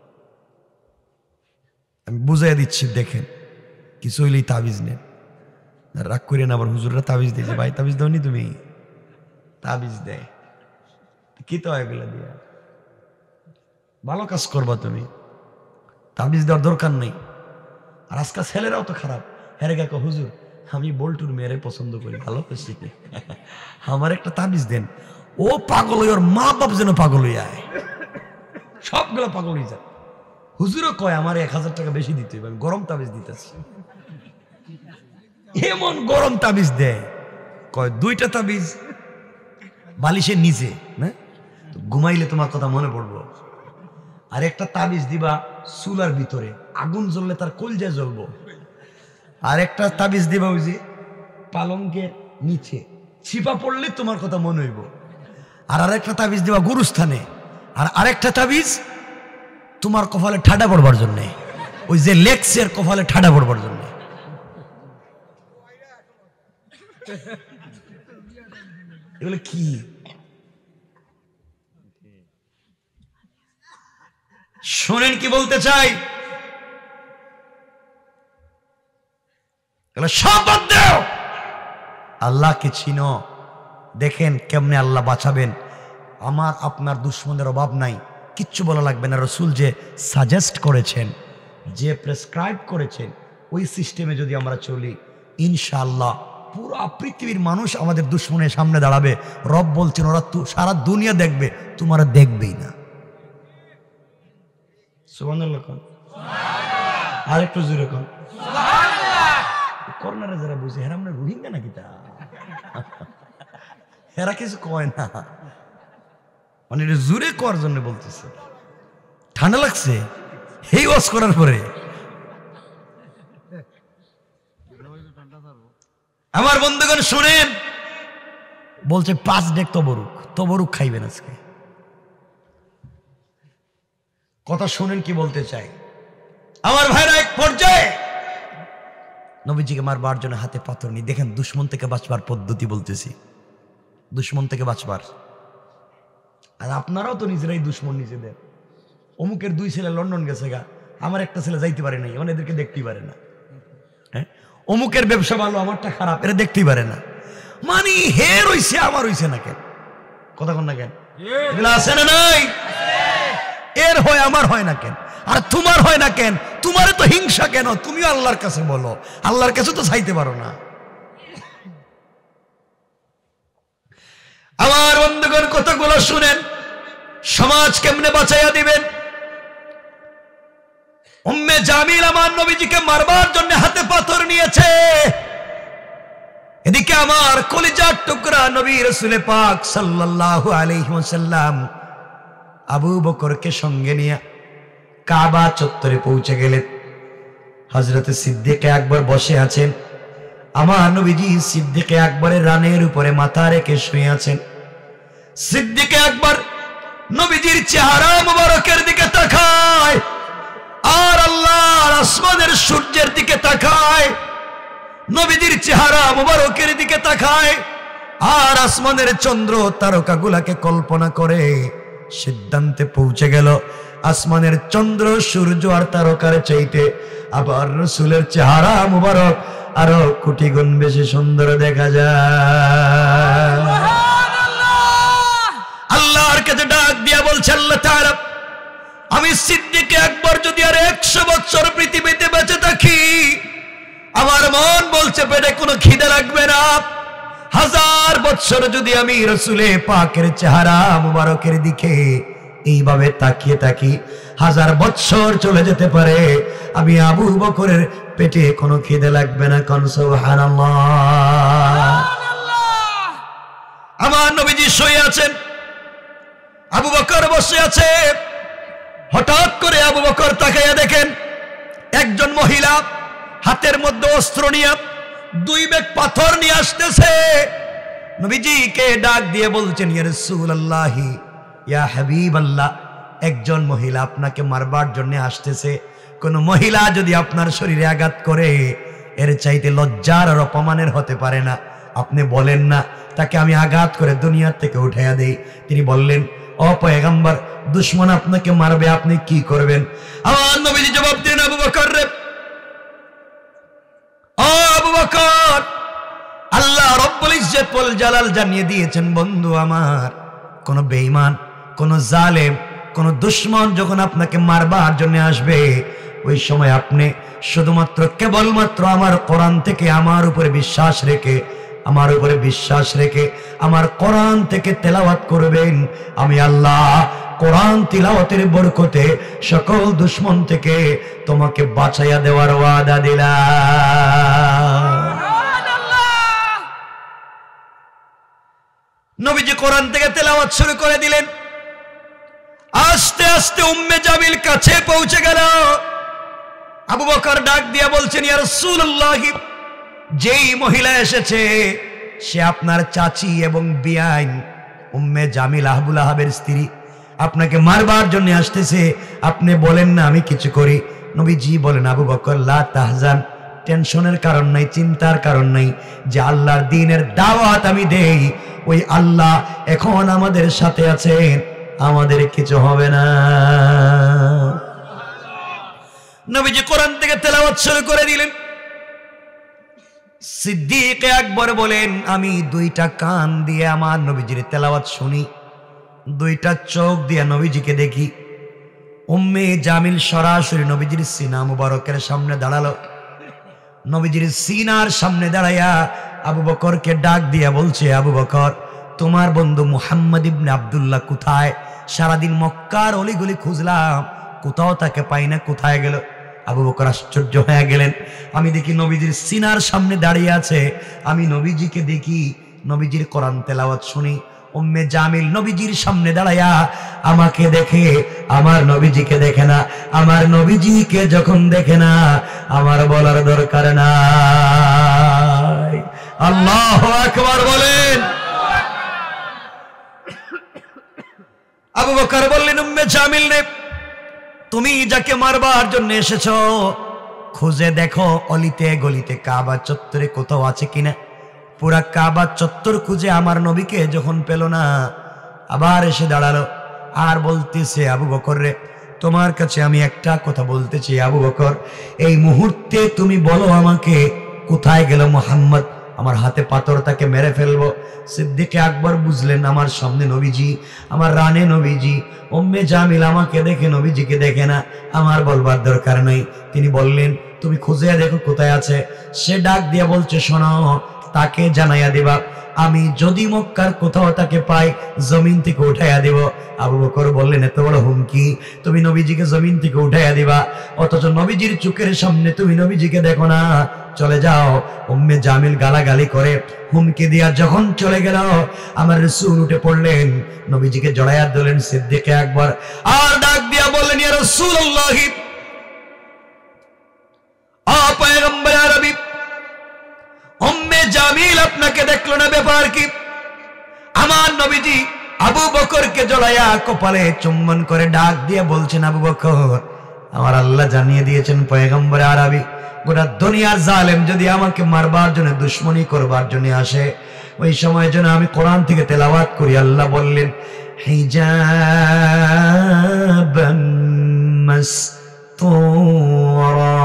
আমি বুঝাই দিচ্ছি, দেখেন কিছু হইলেই তাবিজ নেন, রাগ করেন। আবার হুজুররা তাবিজ দিয়েছে, ভাই তাবিজ দাওনি তুমি? তাবিজ দেয় কি তো এগুলা দিয়া ভালো কাজ করবা তুমি, তাবিজ দেওয়ার দরকার নেই। আর আজকাল ছেলেরাও তো খারাপ, হেরে গেছে হুজুর আমি বল্টুর মেয়েরে পছন্দ করি, ভালো করছি, আমার একটা তাবিজ দেন। ও পাগল হয়ে, ওর মা বাপ যেন পাগল হয়ে যায়, সবগুলো পাগল হয়ে যায়। হুজুরও কয় আমার এক হাজার টাকা বেশি দিতে হবে, আমি গরম তাবিজ দিতেছি। এমন গরম তাবিজ দেয়, কয় দুইটা তাবিজ বালিশের নিচে না, ঘুমাইলে তোমার কথা মনে পড়বো। আর একটা তাবিজ দিবা চুলার ভিতরে, আগুন জ্বললে তার কলজায় জ্বলবো। আর একটা তাবিজ দিবা ওই যে পালঙ্কের নিচে, ছিপা পড়লে তোমার কথা মনে হইব। আর আরেকটা তাবিজ দিবা গুরুস্থানে। আর আরেকটা তাবিজ তোমার কপালে ঠাডা পড়বার জন্য, ওই যে লেক্সের কপালে ঠাডা পড়বার জন্য। এগুলো কি? শোনেন কি বলতে চাই? সব বাদ দাও। আল্লাহকে চিনো, দেখেন কেমনে আল্লাহ বাঁচাবেন। আমার আপনার দুশ্মনের অভাব নাই, কিচ্ছু বলা লাগবে না। রসুল যে সাজেস্ট করেছেন, যে প্রেসক্রাইব করেছেন, ওই সিস্টেমে যদি আমরা চলি, ইনশাআল্লাহ পুরো পৃথিবীর মানুষ আমাদের দুশ্মনের সামনে দাঁড়াবে। রব বলছেন ওরা সারা দুনিয়া দেখবে, তোমারা দেখবেই না। সুবহানাল্লাহ কোন, আর একটু জোরে কোন। কর্নারে যারা বুঝে হেরা আমরা রোহিঙ্গা নাকি, তা হেরা কিছু কয় না, মানে এটা জোরে করার জন্য বলতেছে। ঠান্ডা লাগছে এই ওয়াজ করার পরে। আমার বন্ধুগণ শুনেন, বলছে পাঁচ ডেক তবরুক, তবরুক খাইবেন আজকে। কথা শুনেন কি বলতে চাই। আমার ভাইরা এক পর্যায়ে নবীজিকে মারবার জন্য হাতে পাথর নিয়ে, দেখেন দুশ্মন থেকে বাঁচবার পদ্ধতি বলতেছি, দুশ্মন থেকে বাঁচবার। আর আপনারাও তো নিজেরাই দুশ্মন নিজেদের। অমুকের দুই ছেলে লন্ডন গেছে গা, আমার একটা ছেলে যাইতে পারে নাই, মানে এদেরকে দেখতেই পারে না। হ্যাঁ, অমুকের ব্যবসা ভালো, আমারটা খারাপ, এরা দেখতেই পারে না। মানে হে রইছে আমার হইছে না কেন, কথা কন না কেন, এগুলো আছে না নাই? এর হয় আমার হয় না কেন, আর তোমার হয় না কেন? তোমার তো হিংসা কেন? তুমিও আল্লাহর কাছে বলো, আল্লাহর কাছে তো চাইতে পারো না। আমার বন্ধুগণ কথাগুলো শুনেন, সমাজ কেমনে বাঁচাইয়া দিবেন। উম্মে জামিল আমার নবীজিকে মারবার জন্য হাতে পাথর নিয়েছে, এদিকে আমার কলিজার টুকরা নবী রাসূল পাক সাল্লাল্লাহু আলাইহি ওয়াসাল্লাম আবু বকরকে সঙ্গে নিয়ে কাবা চত্বরে পৌঁছে গেলেন। হযরত সিদ্দিক আকবর বসে আছেন, আমার নবীজি সিদ্দিক আকবরের রানের উপরে মাথা রেখে শুয়ে আছেন। সিদ্দিক আকবর নবীজির চেহারা মুবারকের দিকে তাকায়, আর আল্লাহর আসমানের সূর্যের দিকে তাকায়। নবীজির চেহারা মুবারকের দিকে তাকায়, আর আসমানের চন্দ্র তারকাগুলাকে কল্পনা করে সিদ্ধান্তে পৌঁছে গেল আসমানের চন্দ্র সূর্য আর তারকার চাইতে আবার রাসূলের চেহারা মুবারক আরো কোটি গুণ বেশি সুন্দর দেখা যায়। আল্লাহর কাছে ডাক দিয়া বলছে, আল্লাহ তাআলা, আমি সিদ্দিক আকবর যদি আর একশো বছর পৃথিবীতে বেঁচে থাকি, আমার মন বলছে পেটে কোনো খিদে লাগবে না। হাজার বছর যদি আমি রাসূলে পাকের চেহারা মুবারকের দিকে এইভাবে তাকিয়ে থাকি, হাজার বছর চলে যেতে পারে, আমি আবু বকরের পেটে কোনো খিদে লাগবে না। কোন সুবহানাল্লাহ। আমার নবীজি শুয়ে আছেন, আবু বকর বসে আছে। হঠাৎ করে আবু বকর তাকাইয়া দেখেন একজন মহিলা হাতের মধ্যে অস্ত্র নিয়ে দুই ব্যাগ পাথর নিয়ে আসতেছে। নবীজিকে ডাক দিয়ে বলছেন, ইয়া রাসূলুল্লাহ, ইয়া হাবিবাল্লাহ, একজন মহিলা আপনাকে মারবার জন্য আসতেছে। কোন মহিলা যদি আপনার শরীরে আঘাত করে, এর চাইতে লজ্জার আর অপমানের হতে পারে না। আপনি বলেন না তাকে আমি আঘাত করে দুনিয়ার থেকে উঠাইয়া দেই। তিনি বললেন, ও পয়গম্বর, দুশমন আপনাকে মারবে, আপনি কি করবেন? আমার নবীজি জবাব দেন, আবু বকর রে, ও আবু বকর, আল্লাহ রব্বুল ইজ্জত ওয়াল জালাল জানিয়ে দিয়েছেন, বন্ধু আমার, কোন বেঈমান, কোন জালেম, কোন দুশমন যখন আপনাকে মারবার জন্য আসবে, ওই সময় আপনি শুধুমাত্র কেবলমাত্র আমার কোরআন থেকে আমার উপরে বিশ্বাস রেখে আমার উপরে বিশ্বাস রেখে আমার কোরআন থেকে তেলাওয়াত করবেন। আমি আল্লাহ কোরআন তিলাওয়াতের বরকতে সকল দুশমন থেকে তোমাকে বাঁচাইয়া দেওয়ার ওয়াদা দিলাম। নবীজি কোরআন থেকে তেলাওয়াত শুরু করে দিলেন। আস্তে আস্তে উম্মে জামিল কাছে পৌঁছে গেল। আবু বকর ডাক দিয়া বলছেন, ইয়া রাসূলুল্লাহ, যেই মহিলা এসেছে সে আপনার চাচি এবং বিয়াইন উম্মে জামিল আবুল আহাবের স্ত্রী, আপনাকে মারবার জন্য আসতেছে। আপনি বলেন না আমি কিছু করি। নবীজি বলেন, আবু বকর, লা তাহজান, টেনশনের কারণ নাই, চিন্তার কারণ নাই। যে আল্লাহর দ্বীনের দাওয়াত আমি দেই, ওই আল্লাহ এখন আমাদের সাথে আছেন, আমাদের কিছু হবে না। নবীজি কোরআন থেকে তেলাওয়াত শুরু করে দিলেন। সিদ্দিক আকবর বলেন, আমি দুইটা কান দিয়ে আমার নবীজির তেলাওয়াত শুনি, দুইটা চোখ দিয়ে নবীজিকে দেখি। উম্মে জামিল সরাসরি নবীজির সিনা মুবারকের সামনে দাঁড়ালো। নবীজির সিনার সামনে দাঁড়াইয়া আবু বকরকে ডাক দিয়া বলছে, আবু বকর, তোমার বন্ধু মুহাম্মদ ইবনে আব্দুল্লাহ কোথায়? সারাদিন মক্কার অলিগলি খুঁজলাম, কোথাও তাকে পাই না, কোথায় গেল? আবু বকর আশ্চর্য হয়ে গেলেন। আমি দেখি নবীজির সিনার সামনে দাঁড়িয়ে আছে, আমি নবীজিকে দেখি, নবীজির কোরআন তেলাওয়াত শুনি। উম্মে জামিল নবীজির সামনে দাঁড়ায়া আমাকে দেখে, আমার নবীজিকে দেখে না। আমার নবীজিকে যখন দেখে না, আমার বলার দরকার নাই। আল্লাহু আকবার বলেন। আবু বকর বললেন, উম্মে জামিল রে, তুমি যাকে মারবার জন্য এসেছো, খুঁজে দেখো অলিতে গলিতে কাবা চত্বরে কোথাও আছে কিনা। পুরা কাবা চত্বর খুঁজে আমার নবীকে যখন পেল না, আবার এসে দাঁড়ালো আর বলতেছে, আবু বকর রে, তোমার কাছে আমি একটা কথা বলতে চাই। আবু বকর, এই মুহূর্তে তুমি বলো আমাকে, কোথায় গেল মুহাম্মদ? আমার হাতে পাথর, তাকে মেরে ফেলবো। সিদ্দিক আকবর বুঝলেন আমার সামনে নবীজি, আমার রানে নবীজি। উম্মে জামিল আমাকে দেখে নবীজিকে দেখে না, আমার বলবার দরকার নাই। তিনি বললেন, তুমি খুঁজে দেখো কোথায় আছে। সে ডাক দিয়ে বলছে, শোনো, তাকে জানাইয়া দিবা, আমি যদি মক্কার কোথাও তাকে পাই জমিন থেকে উঠাইয়া দিব। আবু বকর বললেন, এত বড় হুমকি, তুমি নবীজিকে জমিন থেকে উঠাইয়া দিবা, অথচ নবীজির চোখের সামনে তুমি নবীজিকে দেখো না, চলে যাও। উম্মে জামিল গালাগালি করে হুমকি দিয়া যখন চলে গেল, আমার রাসূল উঠে পড়লেন, নবীজিকে জড়াইয়া দিলেন। সিদ্দিক আকবর আর ডাক দিয়া বললেন, ইয়া রাসূলুল্লাহ, আ পয়গম্বর আরবি, উম্মে জামিল আপনাকে দেখলো না, ব্যাপার কি? আমার নবীজি আবু বকরকে জড়াইয়া কপালে চুম্বন করে ডাক দিয়ে বলছেন, আবু বকর, আমার আল্লাহ জানিয়ে দিয়েছেন পয়গম্বর আরবি, গোটা দুনিয়ার জালেম যদি আমাকে মারবার জন্য, দুশ্মনী করবার জন্য আসে, ওই সময় যেন আমি কোরআন থেকে তেলাওয়াত করি। আল্লাহ বললেন, হিজাবাম মাসতুরা,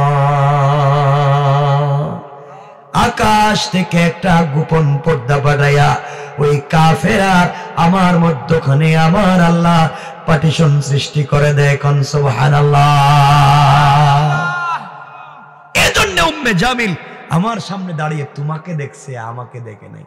আকাশ থেকে একটা গোপন পর্দা বাড়াইয়া ওই কাফেরা আমার মধ্যখানে আমার আল্লাহ পার্টিশন সৃষ্টি করে দেয়। কোন সুবহানাল্লাহ। এজন্য উম্মে জামিল আমার সামনে দাঁড়িয়ে তোমাকে দেখছে, আমাকে দেখে নাই।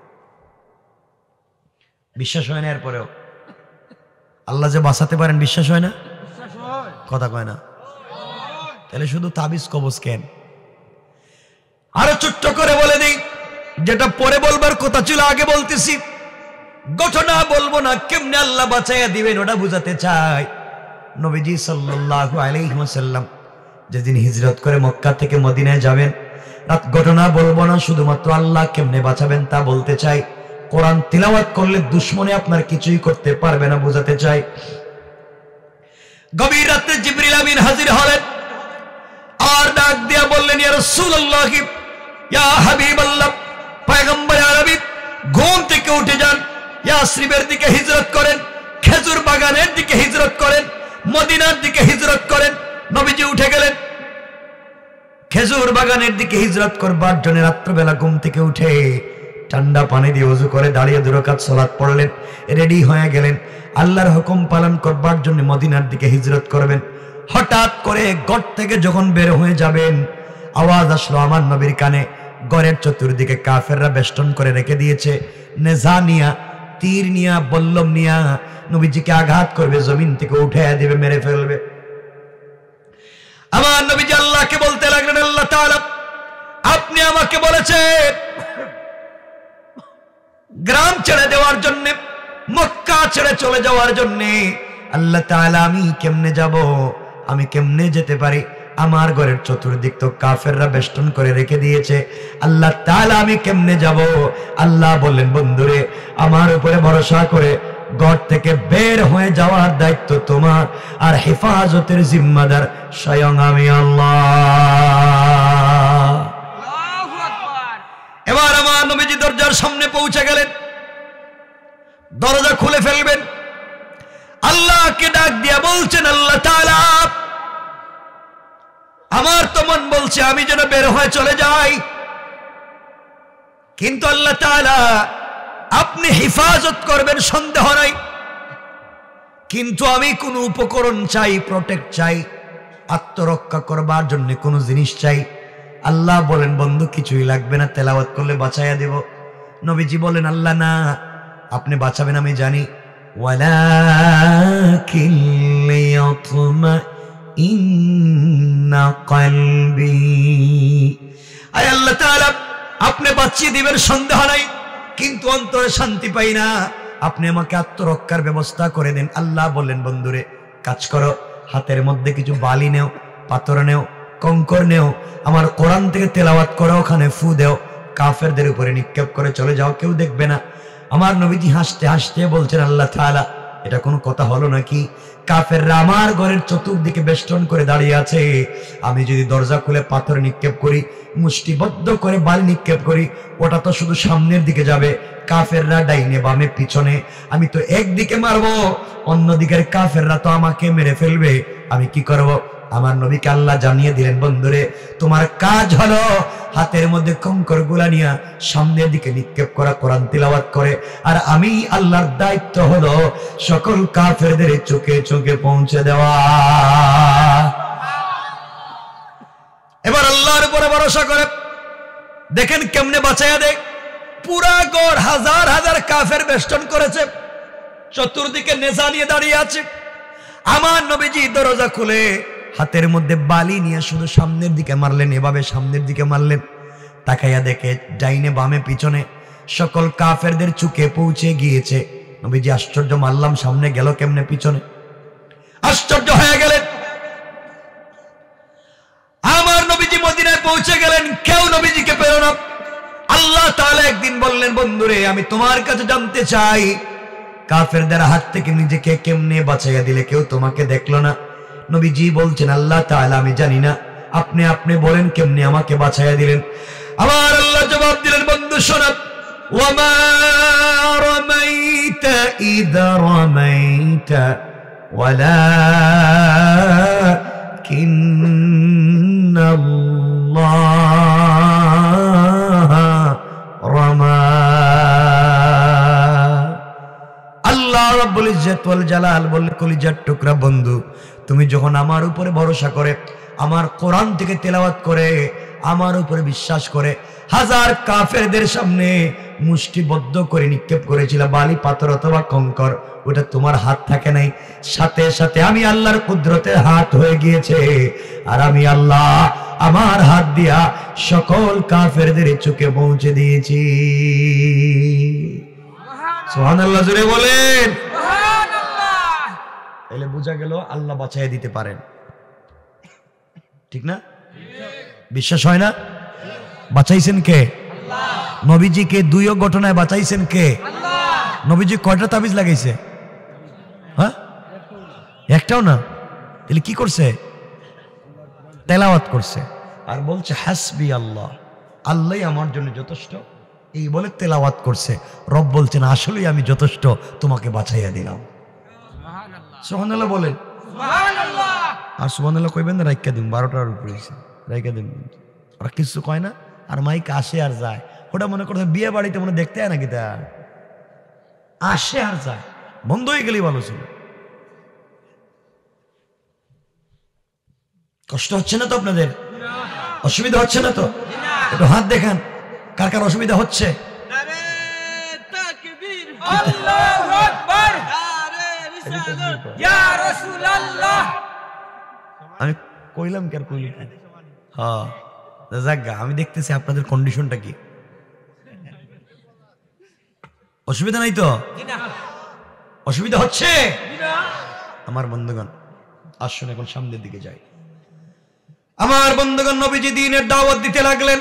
বিশ্বাস হয় না? এরপরেও আল্লাহ যে বাঁচাতে পারেন বিশ্বাস হয় না? কথা কয় না? তাহলে শুধু তাবিজ কবজ কেন? আরো ছোট্ট করে বলে দিই, যেটা পরে বলবার কথা ছিল আগে বলতেছি। ঘটনা বলবো না, কেমনে আল্লাহ বাঁচাইয়া দিবেন ওটা বুঝাতে চাই। নবীজি সাল্লাল্লাহু আলাইহি ওয়াসাল্লাম যেদিন হিজরত করে মক্কা থেকে মদিনায় যাবেন, রাত ঘটনা বলবো না, শুধুমাত্র আল্লাহ কেমনে বাঁচাবেন তা বলতে চাই। কোরআন তিলাওয়াত করলে দুশমনে আপনার কিছুই করতে পারবে না, বুঝাতে চাই। গভীর রাতে জিবরিল আমিন হাজির হলেন আর ডাক দিয়া বললেন, ইয়া রাসূলুল্লাহ, ইয়া হাবিবাল্লাহ, পয়গম্বর আরবি, ঘুম থেকে উঠে যান, ইয়াসরিবের দিকে হিজরত করেন, খেজুর বাগানের দিকে হিজরত করেন, মদিনার দিকে হিজরত করেন। নবীজি উঠে গেলেন, খেজুর বাগানের দিকে হিজরত করবার জন্য রাত্রবেলা ঘুম থেকে উঠে ঠান্ডা পানি দিয়ে ওযু করে দাঁড়িয়ে দুই রাকাত সালাত পড়লেন, রেডি হয়ে গেলেন, আল্লাহর হুকুম পালন করবার জন্য মদিনার দিকে হিজরত করবেন। হঠাৎ করে ঘর থেকে যখন বের হয়ে যাবেন, আওয়াজ আসলো আমার নবীর কানে, ঘরের চতুর্দিকে কাফেররা বেষ্টন করে রেখে দিয়েছে, নেজা নিয়া, তীর নিয়া, বল্লম নিয়া নবীজিকে আঘাত করবে, জমিন থেকে উঠে দিবে, মেরে ফেলবে। আমার নবীজি আল্লাহকে বলতে লাগলেন, আল্লাহ তাআলা, আপনি আমাকে বলেছেন গ্রাম ছেড়ে দেওয়ার জন্য, মক্কা ছেড়ে চলে যাওয়ার জন্য। আল্লাহ তাআলা, আমি কেমনে যাব? আমি কেমনে যেতে পারি? আমার ঘরের চতুর্দিক তো কাফেররা বেষ্টন করে রেখে দিয়েছে। আল্লাহ তাআলা, আমি কেমনে যাব? আল্লাহ বললেন, বন্ধুরে, আমার উপরে ভরসা করে ঘর থেকে বের হয়ে যাওয়ার দায়িত্ব তোমার, আর হেফাজতের জিম্মাদার স্বয়ং আমি আল্লাহ। আল্লাহু আকবার। এবার আমার নবীজি দরজার সামনে পৌঁছে গেলেন, দরজা খুলে ফেলবেন, আল্লাহকে ডাক দিয়া বলছেন, আল্লাহ তাআলা, আমার তো মন বলছে আমি যেন বের হয়ে চলে যাই, কিন্তু আল্লাহ তাআলা আপনি হেফাজত করবেন সন্দেহ নাই, কিন্তু আমি কোনো উপকরণ চাই, প্রোটেক্ট চাই, আত্মরক্ষা করবার জন্য কোনো জিনিস চাই। আল্লাহ বলেন বন্ধু কিছুই লাগবে না, তেলাওয়াত করলে বাঁচাইয়া দেব। নবীজি বলেন আল্লাহ না, আপনি বাঁচাবেন আমি জানি। ওয়ালাকিন লিয়াতমাইন্না কলবি, আয় আল্লাহ তাআলা আপনি বাঁচিয়ে দিবেন সন্দেহ নাই, কিন্তু অন্তরে শান্তি পাই না, আপনি আমাকে আত্মরক্ষার ব্যবস্থা করে দেন। আল্লাহ বললেন বন্ধুরে কাজ করো, হাতের মধ্যে কিছু বালি নেও, পাথর নেও, কঙ্কর নেও, আমার কোরআন থেকে তেলাওয়াত করো, ওখানে ফু দেও, কাফেরদের উপরে নিক্ষেপ করে চলে যাও, কেউ দেখবে না। আমার নবীজি হাসতে হাসতে বলছেন আল্লাহ তাআলা এটা কোনো কথা হলো নাকি? কাফেররা আমার ঘরের চতুর্দিকে বেষ্টন করে দাঁড়িয়ে আছে, আমি যদি দরজা খুলে পাথর নিক্ষেপ করি, মুষ্টিবদ্ধ করে বালি নিক্ষেপ করি, ওটা তো শুধু সামনের দিকে যাবে, কাফেররা ডাইনে বামে পিছনে, আমি তো একদিকে মারবো, অন্যদিকের কাফেররা তো আমাকে মেরে ফেলবে, আমি কি করব? আমার নবীকে আল্লাহ জানিয়ে দিলেন বন্ধুরে তোমার কাজ হলো হাতের মধ্যে কঙ্কর গুলা নিয়ে সামনের দিকে নিক্ষেপ করা, কোরআন তিলাওয়াত করে, আর আমি আল্লাহর দায়িত্ব হলো সকল কাফেরদের চোখে চোখে পৌঁছে দেওয়া। এবার আল্লাহর উপরে ভরসা করে দেখেন কেমনে বাঁচাইয়া দেয়। পুরা গড় হাজার হাজার কাফের বেষ্টন করেছে, চতুর্দিকে নেজা নিয়ে দাঁড়িয়ে আছে। আমার নবীজি দরজা খুলে হাতের মধ্যে বালি নিয়ে শুধু সামনের দিকে মারলেন, এভাবে সামনের দিকে মারলেন, তাকাইয়া দেখে ডাইনে বামে পিছনে সকল কাফেরদের চুকে পৌঁছে গিয়েছে। নবীজি আশ্চর্য, মারলাম সামনে গেল কেমনে পিছনে, আশ্চর্য হয়ে গেলেন। আমার নবীজি মদিনায় পৌঁছে গেলেন, কেউ নবীজিকে পেল না। আল্লাহ তাআলা একদিন বললেন বন্ধুরে আমি তোমার কাছে জানতে চাই কাফেরদের হাত থেকে নিজেকে কেমনে বাঁচাইয়া দিলে, কেউ তোমাকে দেখলো না। নবীজি বলছেন আল্লাহ তাআলা আমি জানি না, আপনি আপনি বলেন কেমনে আমাকে বাঁচাইয়া দিলেন। আমার আল্লাহ জবাব দিলেন বন্ধু শোনো, ওয়ামা রামাইতা ইযা রামাইতা ওয়ালাকিন্নাল্লাহা রামা। আল্লাহ রাব্বুল ইজ্জত ওয়াল জালাল বললেন কলিজার টুকরা বন্ধু, তুমি যখন আমার উপরে ভরসা করে, আমার কোরআন থেকে তেলাওয়াত করে, আমার উপরে বিশ্বাস করে হাজার কাফেরদের সামনে মুষ্টিবদ্ধ করে নিক্ষেপ করেছিল বালি পাথর অথবা কঙ্কর, ওটা তোমার হাত থাকে নাই, সাথে সাথে আমি আল্লাহর কুদরতের হাত হয়ে গিয়েছে, আর আমি আল্লাহ আমার হাত দিয়া সকল কাফেরদের চোখে পৌঁছে দিয়েছি। সুবহানাল্লাহ জোরে বলেন। তাহলে বোঝা গেল আল্লাহ বাঁচাই দিতে পারেন, ঠিক না? বিশ্বাস হয় না? বাঁচাইছেন কে? নবীজিকে দুইও ঘটনায় বাঁচাইছেন কে? নবীজি কয়টা তাবিজ লাগাইছে? হ্যাঁ, একটাও না। তাহলে কি করছে? তেলাওয়াত করছে আর বলছে হাসবি আল্লাহ, আল্লাহই আমার জন্য যথেষ্ট, এই বলে তেলাওয়াত করছে। রব বলছেন আসলেই আমি যথেষ্ট, তোমাকে বাঁচাইয়া দিলাম। সুবহানাল্লাহ বলেন। আর সুবহানাল্লাহ কইবেন না, রাইকা দিন, বারোটার উপরে রাইকা দিন, ওরা কিছু কয় না, আর মাইক আসে আর যায়, ওটা মনে করছে বিয়ে বাড়িতে মনে দেখতে হয় নাকি, তা আসে আর যায়, বন্ধ হয়ে গেলেই ভালো ছিল। কষ্ট হচ্ছে না তো আপনাদের? অসুবিধা হচ্ছে না তো? একটু হাত দেখান কার কার অসুবিধা হচ্ছে। আমি কইলাম কি আর কইলাম, হ্যাঁ জায়গা আমি দেখতেছি আপনাদের কন্ডিশনটা কি, অসুবিধা নাই তো? অসুবিধা হচ্ছে? আমার বন্ধুগণ আসুন এখন সামনের দিকে যাই। আমার বন্ধুগণ নবীজি দ্বীনের দাওয়াত দিতে লাগলেন,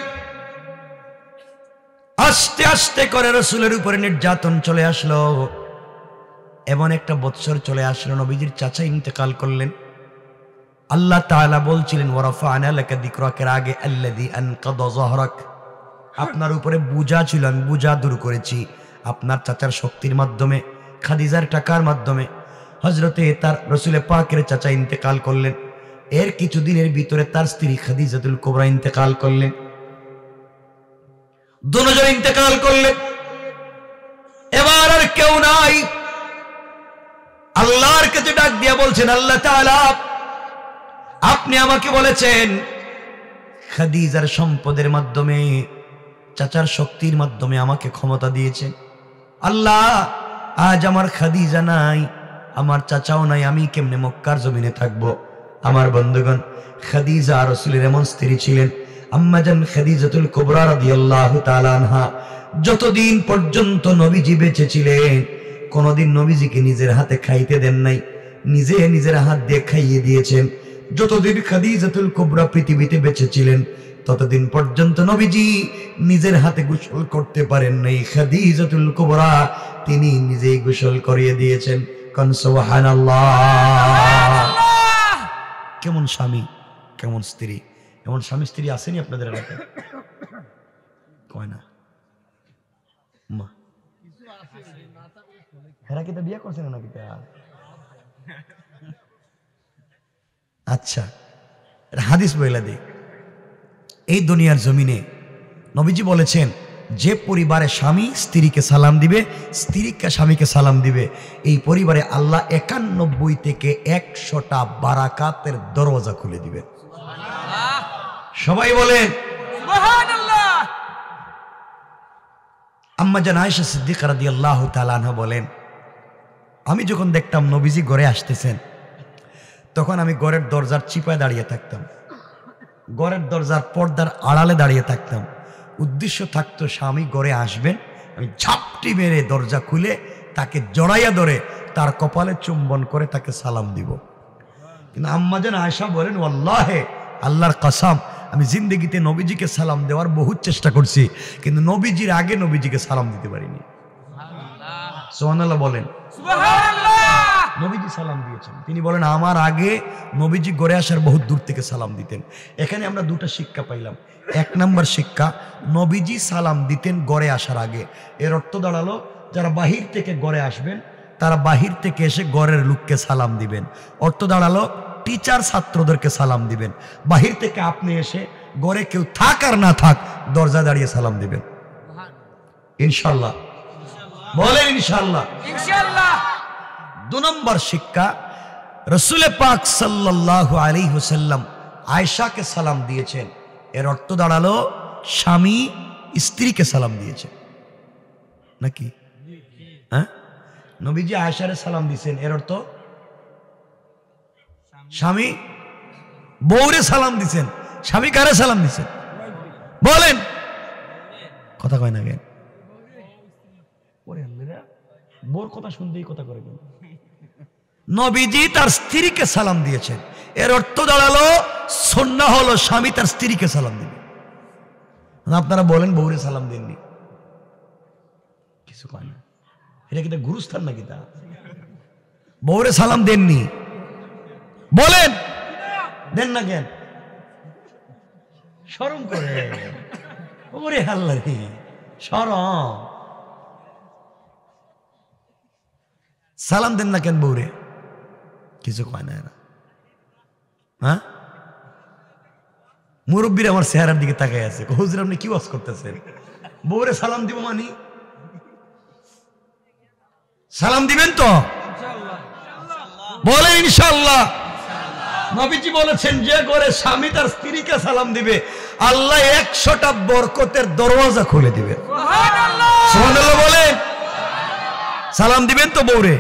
আস্তে আস্তে করে রাসূলের উপরে নির্যাতন চলে আসলো। এমন একটা বৎসর চলে আসলো নবীজির চাচা ইন্তেকাল করলেন। আল্লাহ তাআলা বলছিলেন ওয়ারাফা'না লাকা যিকরাকের আগে আল্লাযী আনকাযা যাহরাক, আপনার উপরে বোঝা ছিল আমি বোঝা দূর করেছি আপনার চাচার শক্তির মাধ্যমে, খাদিজার টাকার মাধ্যমে। হযরতে তার রাসূল পাকের চাচা ইন্তেকাল করলেন, এর কিছুদিনের ভিতরে তার স্ত্রী খাদিজাতুল কুবরা ইন্তেকাল করলেন। দুজন ইন্তেকাল করলেন। এবার আর কেউ নাই। আল্লাহর কাছে ডাক দিয়ে বলছেন, আল্লাহ তাআলা আপনি আমাকে বলেছেন খাদিজার সম্পদের মাধ্যমে, চাচার শক্তির মাধ্যমে আমাকে ক্ষমতা দিয়েছেন। আল্লাহ আজ আমার খাদিজা নাই, আমার চাচাও নাই, আমি কেমনে মক্কার জমিনে থাকবো? আমার বন্ধুগণ, খাদিজা রাসূলের এমন স্ত্রী ছিলেন, আম্মাজান খাদিজাতুল কুবরা রাদিয়াল্লাহু তাআলা আনহা। যতদিন পর্যন্ত নবীজি বেঁচে ছিলেন কোনদিন নবীজিকে নিজের হাতে খাইতে দেন নাই, নিজে নিজের হাত দিয়ে খাইয়ে দিয়েছেন। যতদিন খাদিজাতুল কুবরা পৃথিবীতে বেঁচে ছিলেন ততদিন পর্যন্ত নবীজি নিজের হাতে গোসল করতে পারেন নাই। খাদিজাতুল কুবরা তিনি নিজেই গোসল করিয়ে দিয়েছেন। কোন সুবহানাল্লাহ। কেমন স্বামী, কেমন স্ত্রী! এমন স্বামী স্ত্রী আসেনি আপনাদের এলাকায়? কয় না মা হেরা কি তা বিয়ে করছে না নাকি? আচ্ছা, হাদিস বইলা দিই। এই দুনিয়ার জমিনে নবীজি বলেছেন, যে পরিবারে স্বামী স্ত্রীকে সালাম দিবে, স্ত্রীকে স্বামীকে সালাম দিবে, এই পরিবারে আল্লাহ একানব্বই থেকে একশোটা বারাকাতের দরওয়াজা খুলে দিবে। সবাই বলেন সুবহানাল্লাহ। আম্মা জান আয়েশা সিদ্দিকা রাদিয়াল্লাহু তাআলা আনহা বলেন, আমি যখন দেখতাম নবীজি ঘরে আসতেছেন তখন আমি ঘরের দরজার চিপায় দাঁড়িয়ে থাকতাম, ঘরের দরজার পর্দার আড়ালে দাঁড়িয়ে থাকতাম। উদ্দেশ্য থাকতো স্বামী ঘরে আসবেন, আমি ঝাপটি মেরে দরজা খুলে তাকে জড়াইয়া ধরে তার কপালে চুম্বন করে তাকে সালাম দিব। কিন্তু আম্মা জান আয়েশা বলেন, ওয়াল্লাহে আল্লাহর কসম, আমি জিন্দগিতে নবীজিকে সালাম দেওয়ার বহুত চেষ্টা করছি, কিন্তু নবীজির আগে নবীজিকে সালাম দিতে পারিনি। সুবহানাল্লাহ বলেন। সুবহানাল্লাহ। নবীজি সালাম দিয়েছেন। তিনি বলেন, আমার আগে নবীজি ঘরে আসার বহুত দূর থেকে সালাম দিতেন। এখানে আমরা দুটো শিক্ষা পাইলাম। এক নম্বর শিক্ষা, নবীজি সালাম দিতেন ঘরে আসার আগে। এর অর্থ দাঁড়ালো, যারা বাহির থেকে ঘরে আসবেন তারা বাহির থেকে এসে ঘরের লোককে সালাম দিবেন। অর্থ দাঁড়ালো, টিচার ছাত্রদেরকে সালাম দিবেন। বাহির থেকে আপনি এসে ঘরে কেউ থাক আর না থাক দরজা দাঁড়িয়ে সালাম দিবেন। ইনশাআল্লাহ বলেন ইনশাআল্লাহ। ইনশাআল্লাহ। দু নম্বর শিক্ষা, রাসূল পাক সাল্লাল্লাহু আলাইহি ওয়াসাল্লাম আয়েশাকে সালাম দিয়েছেন। এর অর্থ দাঁড়ালো, স্বামী স্ত্রীকে সালাম দিয়েছেন নাকি? হ্যাঁ, নবীজি আয়েশারে সালাম দিয়েছেন, এর অর্থ স্বামী বউরে সালাম দিয়েছেন। স্বামী কারে সালাম দিয়েছেন বলেন? কথা কয় না কেন? বউর কথা শুনতেই কথা করে কেন? নবীজি তার স্ত্রীকে সালাম দিয়েছেন, এর অর্থ দাঁড়ালো সুন্নাহ হলো স্বামী তার স্ত্রীকে সালাম দিবে। আপনারা বলেন বউরে সালাম দেননি, কিছু কয় না। এটা কি গুরুস্থান নাকি? তা বউরে সালাম দেননি বলেন, দেন না কেন? শরম করে। ওরে আল্লাহ রে, শরম। সালাম দেন না কেন বউরে? কিছু কয় না এরা। হ্যাঁ, মুরব্বীর আমার চেহারার দিকে তাকাই আছে, হুজুর আপনি কি ওয়াজ করতেছেন? বউরে সালাম দিব মানি? সালাম দিবেন তো? বলেন ইনশাআল্লাহ। নবীজি বলেছেন, যে করে স্বামী তার স্ত্রীকে সালাম দিবে আল্লাহ একশোটা বরকতের দরওয়াজা খুলে দিবে। সুবহানাল্লাহ। সুবহানাল্লাহ বলেন। সালাম দিবেন তো বউরে?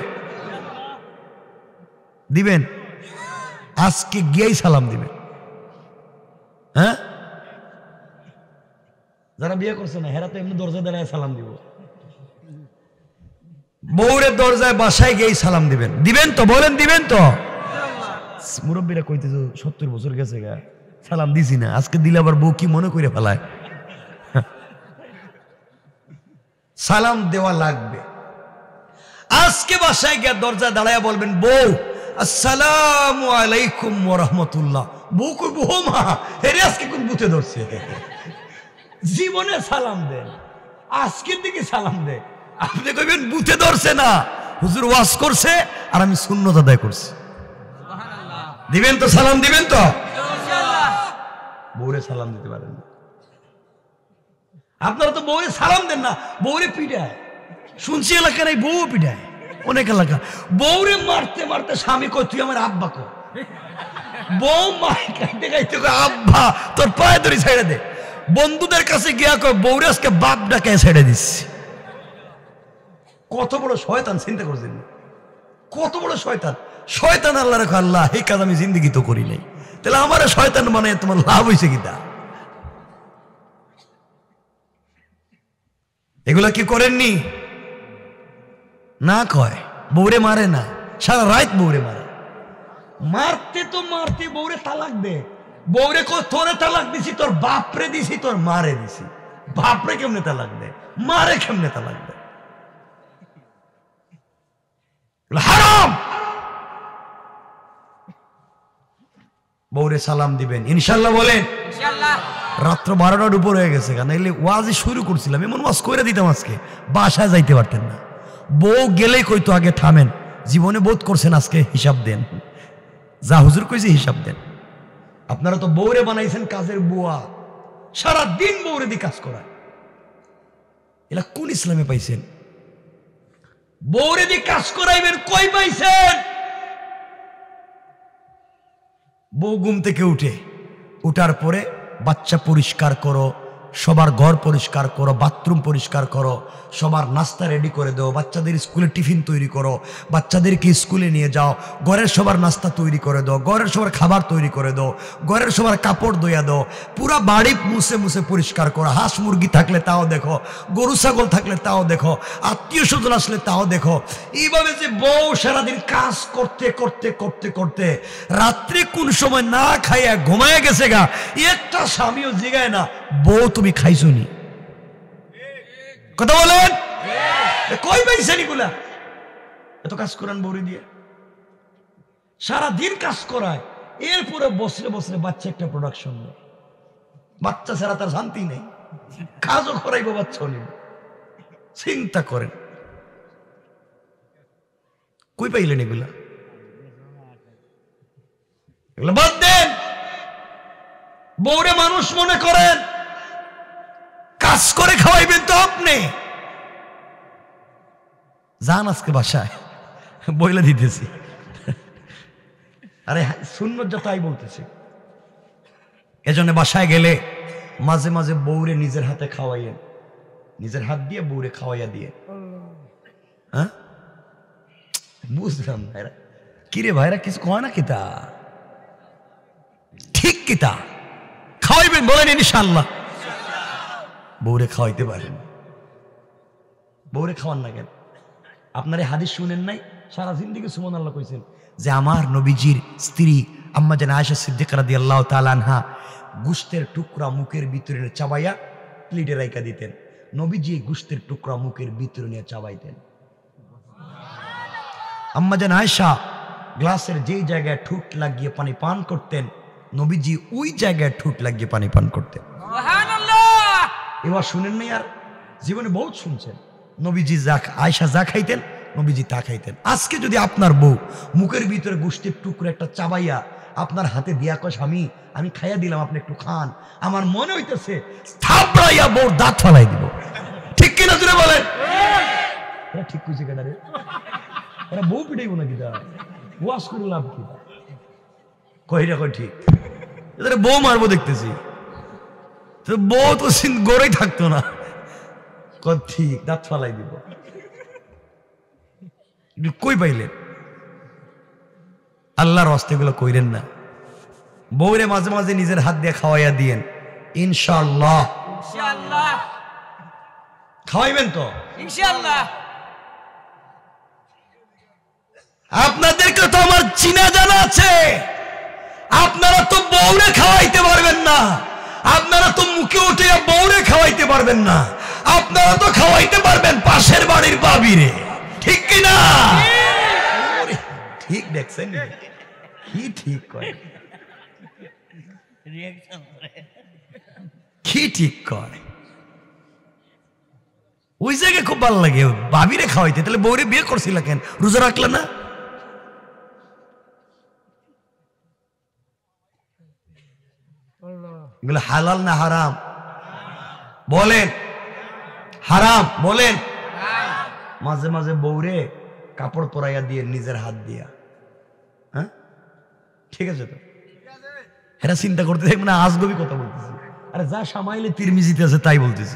দিবেন? আজকে গিয়েই সালাম দিবেন। হ্যাঁ, যারা বিয়ে করছে না হেরা তো এমনি দরজা দাঁড়ায় সালাম দিব। বউরে দরজায় বাসায় গিয়েই সালাম দিবেন। দিবেন তো? বলেন দিবেন তো? মুরব্বীরা কইতেছে সত্তর বছর গেছে গা, সালাম দিছি না, আজকে দিলে আবার বউ কি মনে করে ফেলায়। সালাম দেওয়া লাগবে। আজকে বাসায় গিয়ে দরজা দাঁড়ায় বলবেন, বউ আসসালামু আলাইকুম ওয়া রাহমাতুল্লাহ। বউ কই, বউ মা হেরে আজকে কোন বুতে ধরছে? জীবনে সালাম দেন, আজকের দিকে সালাম দেন। আপনি কইবেন বুতে ধরছে না, হুজুর ওয়াজ করছে আর আমি সুন্নত আদায় করছি। দিবেন তো? সালাম দিবেন তো? ইনশাআল্লাহ। বউরে সালাম দিতে পারেন না। আপনারা তো বউরে সালাম দেন না, বউরে পিটায়। শুনছি এলাকা নাই বউ পিটায়, অনেক এলাকা। বউরে মারতে মারতে স্বামী কই তুই আমার আব্বা কো, বউ মাই খাইতে খাইতে কয় আব্বা তোর পায়ে ধরে ছেড়ে দে। বন্ধুদের কাছে গিয়া কয় বউরে আজকে বাপ ডাকে ছেড়ে দিচ্ছি। কত বড় শয়তান চিন্তা করছেন, কত বড় শয়তান। শয়তান আল্লাহ রেখো, আল্লাহ এই কাজ আমি জিন্দগি তো করি নাই, তাহলে আমার শয়তান মানে তোমার লাভ হয়েছে কিনা? এগুলা কি করেননি? না কয় বউরে মারে না, সারা রাত বউরে মারে। মারতে তো মারতে বউরে তালাক দে। বউরে কো তোরে তালাক দিছি, তোর বাপরে দিছি, তোর মারে দিছি। বাপরে কেমনে তালাক দে, মারে কেমনে তালাক দে? হারাম। বউরে সালাম দিবেন ইনশাল্লাহ, বলেন ইনশাআল্লাহ। রাত্র বারোটার উপর হয়ে গেছে, কেন এলে ওয়াজই শুরু করছিলাম, এমন ওয়াজ করে দিতাম আজকে বাসায় যাইতে পারতেন না। বউ গেলেই কইতো আগে থামেন, জীবনে বোধ করছেন আজকে হিসাব দেন, যা হুজুর কইছে হিসাব দেন। আপনারা তো বউরে বানাইছেন কাজের বুয়া, সারা দিন বউরে দিয়ে কাজ করায়। এলা কোন ইসলামে পাইছেন? বউরে দিয়ে কাজ করাইবেন কই পাইছেন? বউ ঘুম থেকে উঠে, উঠার পরে বাচ্চা পরিষ্কার করো, সবার ঘর পরিষ্কার করো, বাথরুম পরিষ্কার করো, সবার নাস্তা রেডি করে দাও, বাচ্চাদের স্কুলে টিফিন তৈরি করো, বাচ্চাদেরকে স্কুলে নিয়ে যাও, ঘরের সবার নাস্তা তৈরি করে দাও, ঘরের সবার খাবার তৈরি করে দাও, ঘরের সবার কাপড় ধুইয়া দাও, পুরা বাড়ি মুছে মুছে পরিষ্কার করো। হাঁস মুরগি থাকলে তাও দেখো, গরু ছাগল থাকলে তাও দেখো, আত্মীয় স্বজন আসলে তাও দেখো। এইভাবে যে বউ সারাদিন কাজ করতে করতে করতে করতে রাত্রে কোন সময় না খাইয়া ঘুমায় গেছে গা, একটা স্বামীও জিগায় না বউ তুমি খাইছো নি? কথা বলেন, কই পাইছেন এগুলা? এত কাজ করেন বউরে দিয়ে, সারাদিন কাজ করায়, এরপরে বসরে বসরে বাচ্চা একটা প্রোডাকশন নেই। বাচ্চা ছাড়া তার শান্তি নেই, কাজও করাইব বাচ্চা নেই। চিন্তা করেন কই পাইলেন এগুলা? এগুলা বাদ দেন। বউরে মানুষ মনে করেন, কাজ করে খাওয়াইবেন তো আপনি। যান আজকে বাসায়, বইলা দিতেছি। আরে সুন্নত যা তাই বলতেছি। এজন্য বাসায় গেলে মাঝে মাঝে বউরে নিজের হাতে খাওয়াইয়েন, নিজের হাত দিয়ে বউরে খাওয়াইয়া দিয়ে। হ্যাঁ বুঝলাম ভাইরা, কিরে ভাইরা কিছু কয় না কিতা? ঠিক কিতা খাওয়াইবেন বলেন ইনশাআল্লাহ। বউরে খাওয়াইতে পারেন, বউরে খাওয়ান না কেন? আপনার হাদিস শুনেন নাই? সারা জিন্দেগি সুবহানাল্লাহ কইছেন যে আমার নবীজির স্ত্রী আম্মা জান আয়েশা সিদ্দিকা রাদিয়াল্লাহু তাআলা আনহা গোশতের টুকরা মুখের ভিতরে চাবাইয়া প্লেটে রাইখা দিতেন। নবীজি গোশতের টুকরা মুখের ভিতরে নিয়ে চাবাইতেন। আম্মা জান আয়েশা গ্লাসের যেই জায়গায় ঠুট লাগিয়ে পানি পান করতেন, নবীজি ওই জায়গায় ঠুট লাগিয়ে পানি পান করতেন। সুবহানাল্লাহ। এবার শুনেন নাই? আর জীবনে বহুত শুনছেন। নবীজি যা আয়েশা যা খাইতেন নবীজি তা খাইতেন। আজকে যদি আপনার বউ মুখের ভিতরে গোশতের টুকরো একটা চাবাইয়া আপনার হাতে দিয়া কয় স্বামী আমি খাইয়া দিলাম আপনি একটু খান, আমার মনে হইতেছে থাপড়াইয়া বউর দাঁত ফালাই দিব। ঠিক কিনা জুড়ে বলেন? এরা ঠিক কইছে কেন রে? এরা বউ পিটাইব নাকি? দা ওয়াশ করে লাভ কি? কইরা কই ঠিক, এদের বউ মারবো দেখতেছি। তো বউ তো গড়েই থাকতো না, ঠিক দাঁত ফালাই দিব। কই পাইলেন? আল্লাহর রাস্তে গুলো কইরেন না। বউরে মাঝে মাঝে নিজের হাত দিয়ে খাওয়াইয়া দিয়েন ইনশাআল্লাহ। ইনশাআল্লাহ খাওয়াইবেন তো ইনশাআল্লাহ। আপনাদেরকে তো আমার চিনা জানা আছে। আপনারা তো বউরে খাওয়াইতে পারবেন না, আপনারা তো মুখে উঠে বউরে খাওয়াইতে পারবেন না, আপনারা তো খাওয়াইতে পারবেন পাশের বাড়ির বাবিরে। ঠিক কিনা? ঠিক দেখছেন? কি ঠিক কয়, কি ঠিক কয়। ওই জায়গায় খুব ভালো লাগে বাবিরে খাওয়াইতে। তাহলে বউরে বিয়ে করছিল কেন? রোজা রাখলে না? এগুলো হালাল না হারাম বলেন? হারাম বলেন। মাঝে মাঝে বউরে কাপড় পরাইয়া দিয়ে নিজের হাত দিয়া, হ্যাঁ ঠিক আছে তো, এরা চিন্তা করতে দেখবে না আজগবি কথা বলতেছি। আরে যা সামাইলে তিরমিজিতে আছে তাই বলতেছি।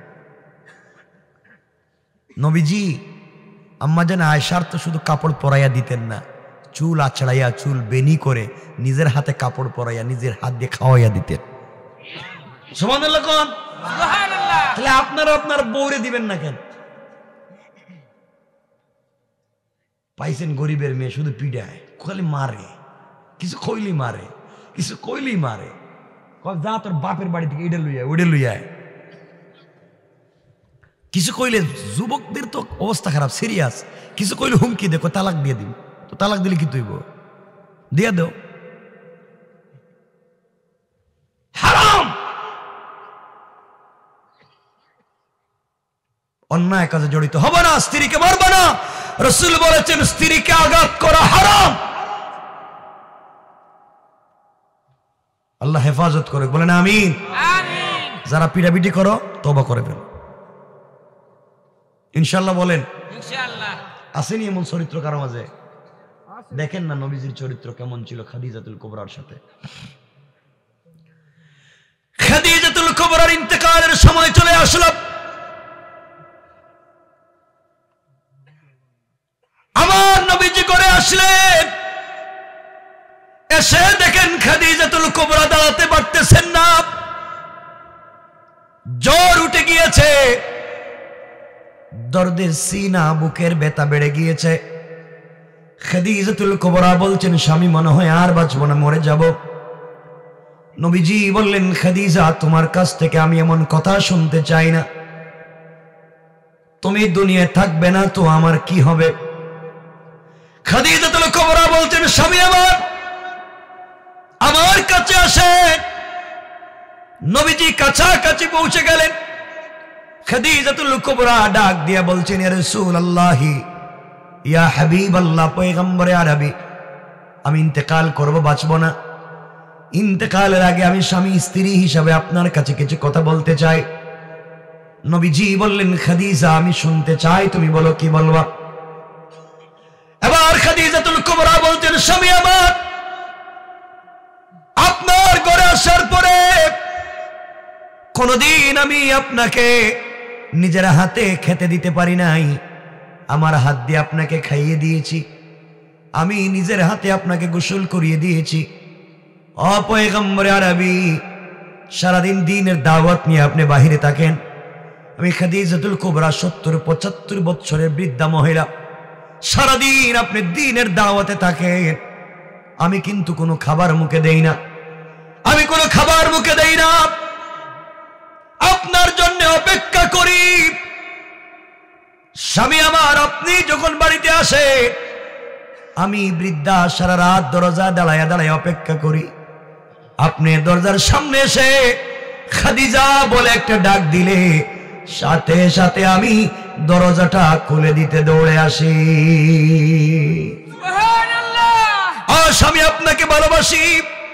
নবীজি আম্মা জান আয়েশার তো শুধু কাপড় পরাইয়া দিতেন না, চুল আছড়াইয়া চুল বেনি করে নিজের হাতে কাপড় পরাইয়া নিজের হাত দিয়ে খাওয়াইয়া দিতেন। সুবহানাল্লাহ কোন? সুবহানাল্লাহ। তাহলে আপনারা আপনার বউরে দিবেন না কেন? পাইছেন গরিবের মেয়ে শুধু পিডায়, খালি মারে, কিছু কইলি মারে, কিছু কইলি মারে, যা তোর বাপের বাড়ি থেকে এটা লইয়া ওইটা লইয়া। কিছু কইলে যুবকদের তো অবস্থা খারাপ, সিরিয়াস। কিছু কইলে হুমকি দেখো তালাক দিয়ে দিন, তো তালাক দিলে কি তুইব? দিয়া দেও। হারাম। অন্যায় কাজে জড়িত হবে না, স্ত্রীকে মারবে না। রাসূল বলেছেন স্ত্রীকে আঘাত করা হারাম। আল্লাহ হেফাজত করে, বলেন আমিন। আমিন। যারা পিটাপিটি করো তওবা করে ফেলো ইনশাআল্লাহ, বলেন ইনশাআল্লাহ। আসেনি এমন চরিত্র কারো মাঝে? দেখেন না নবীজির চরিত্র কেমন ছিল খাদিজাতুল কুবরার সাথে। খাদিজাতুল কুবরার ইন্তেকালের সময় চলে আসলো। আমার নবীজি করে আসলেন, এসে দেখেন খাদিজাতুল কুবরা দাঁড়াতে পারতেছেন না, জ্বর উঠে গিয়েছে, দর্দের সিনা বুকের ব্যথা বেড়ে গিয়েছে। খাদিজাতুল কুবরা বলছেন স্বামী মনে হয় আর বাঁচবো না, মরে যাব। নবীজি বললেন খাদিজা তোমার কাছ থেকে আমি এমন কথা শুনতে চাই না, তুমি দুনিয়ায় থাকবে না তো আমার কি হবে? খাদিজাতুল কুবরা বলছেন স্বামী আমার, আমার কাছে আসে। নবীজি কাছাকাছি পৌঁছে গেলেন। খাদিজাতুল কুবরা ডাক দিয়া বলছেন ইয়া রাসূলুল্লাহি ইয়া হাবিবাল্লাহ, পয়গম্বরে আরবি, আমি ইন্তেকাল করব, বাঁচব না। ইন্তেকালের আগে আমি স্বামী স্ত্রী হিসাবে আপনার কাছে কিছু কথা বলতে চাই। নবীজি বললেন খাদিজা আমি শুনতে চাই, তুমি বলো কি বলবা। এবার খাদিজাতুল কুবরা বলছেন স্বামী আমার, আপনার ঘরে আসার পরে কোনদিন আমি আপনাকে নিজের হাতে খেতে দিতে পারি নাই, আমার হাত দিয়ে আপনাকে খাইয়ে দিয়েছি, আমি নিজের হাতে আপনাকে গোসল করিয়ে দিয়েছি। ও পয়গম্বরে আরবি, সারাদিন দিনের দাওয়াত নিয়ে আপনি বাহিরে থাকেন। আমি খাদিজাতুল কুবরা সত্তর পঁচাত্তর বছরের বৃদ্ধা মহিলা, সারাদিন আপনি দিনের দাওয়াতে থাকেন, আমি কিন্তু কোনো খাবার মুখে দেই না, আমি কোনো খাবার মুখে দেই না, আপনার জন্য অপেক্ষা করি। স্বামী আমার আপনি যখন বাড়িতে আসে আমি বৃদ্ধা সারা রাত দরজা দাঁড়ায় দাঁড়ায় অপেক্ষা করি। আপনি দরজার সামনে এসে খাদিজা বলে একটা ডাক দিলে সাথে সাথে আমি দরজাটা খুলে দিতে দৌড়ে আসি। সুবহানাল্লাহ। ও স্বামী আপনাকে ভালোবাসি,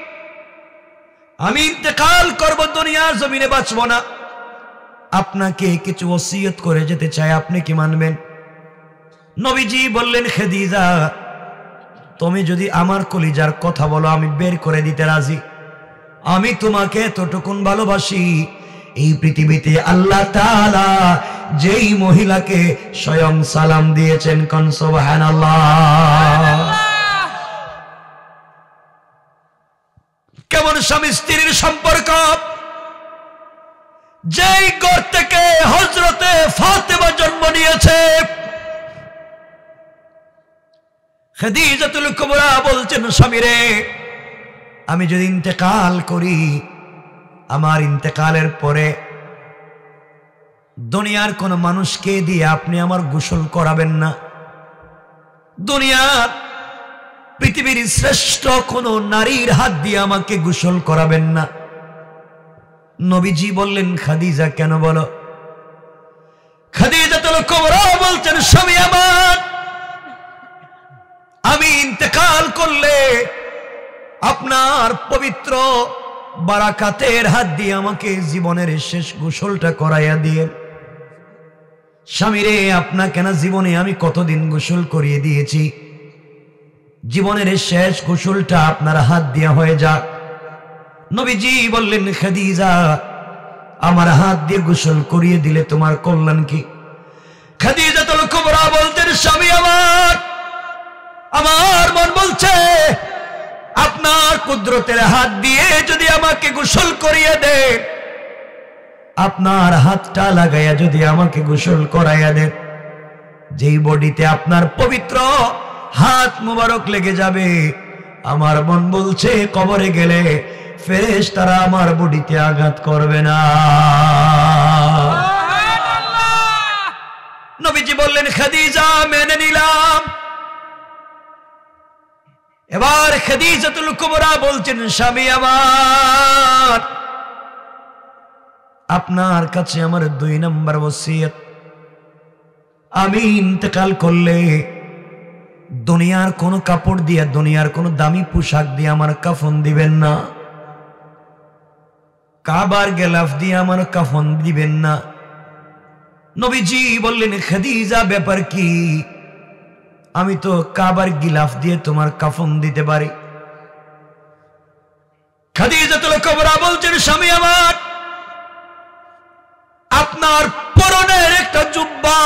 আমি ইন্তেকাল করব, দুনিয়ার জমিনে বাঁচব না, আপনাকে কিছু ওসিয়ত করে যেতে চাই, আপনি কি মানবেন? নবীজি বললেন খাদিজা তুমি যদি আমার কলিজার কথা বলো আমি বের করে দিতে রাজি। আমি তোমাকে এতটুকুন ভালোবাসি, এই পৃথিবীতে আল্লাহ তাআলা যেই মহিলাকে স্বয়ং সালাম দিয়েছেন, কোন সুবহানাল্লাহ। কেমন স্বামী স্ত্রীর সম্পর্ক! যেই ঘর থেকে হযরতে ফাতেমা জন্ম নিয়েছে, খাদিজাতুল কুবরা বলছেন স্বামী রে, আমি যদি ইন্তেকাল করি, আমার ইন্তেকালের পরে দুনিয়ার কোন মানুষকে দিয়ে আপনি আমার গোসল করাবেন না, দুনিয়ার পৃথিবীর শ্রেষ্ঠ কোন নারীর হাত দিয়ে আমাকে গোসল করাবেন না। নবীজি বললেন খাদিজা কেন বলো? খাদিজাতুল কুবরা বলছেন স্বামী আমার, আমি ইন্তেকাল করলে আপনার পবিত্র বারাকাতের হাত দিয়ে আমাকে জীবনের শেষ গোসলটা করাইয়া দিয়েন। স্বামীরে আপনাকে না জীবনে আমি কতদিন গোসল করিয়ে দিয়েছি, জীবনের শেষ গোসলটা আপনার হাত দিয়ে হয়ে যাক। নবীজি বললেন, খাদিজা আমার হাত দিয়ে গোসল করিয়ে দিলে তোমার কল্যাণ কি? খাদিজাতুল কুবরা বলতেন, স্বামী আমার, আমার মন বলছে আপনার কুদরতের হাত দিয়ে যদি আমাকে গোসল করিয়ে দেন, আপনার হাতটা লাগাইয়া যদি আমাকে গোসল করাইয়া দেন, যেই বডিতে আপনার পবিত্র হাত মুবারক লেগে যাবে, আমার মন বলছে কবরে গেলে ফেরেশতারা আমার বডিতে আঘাত করবে না। নবীজি বললেন, খাদিজা মেনে নিলাম। এবার খাদিজাতুল কুবরা বলছেন, স্বামী আমার, আপনার কাছে আমার দুই নম্বর ওসিয়ত, আমি ইন্তেকাল করলে দুনিয়ার কোন কাপড় দিয়ে, দুনিয়ার কোন দামি পোশাক দিয়ে আমার কাফন দিবেন না, কাবার গেলাফ দিয়ে আমার কাফন দিবেন না। নবীজি বললেন, খাদিজা ব্যাপার কি? আমি তো কাবার গিলাফ দিয়ে তোমার কাফন দিতে পারি। খাদিজাতুল কুবরা বলছেন, স্বামী আমার, আপনার পরনের একটা জুব্বা,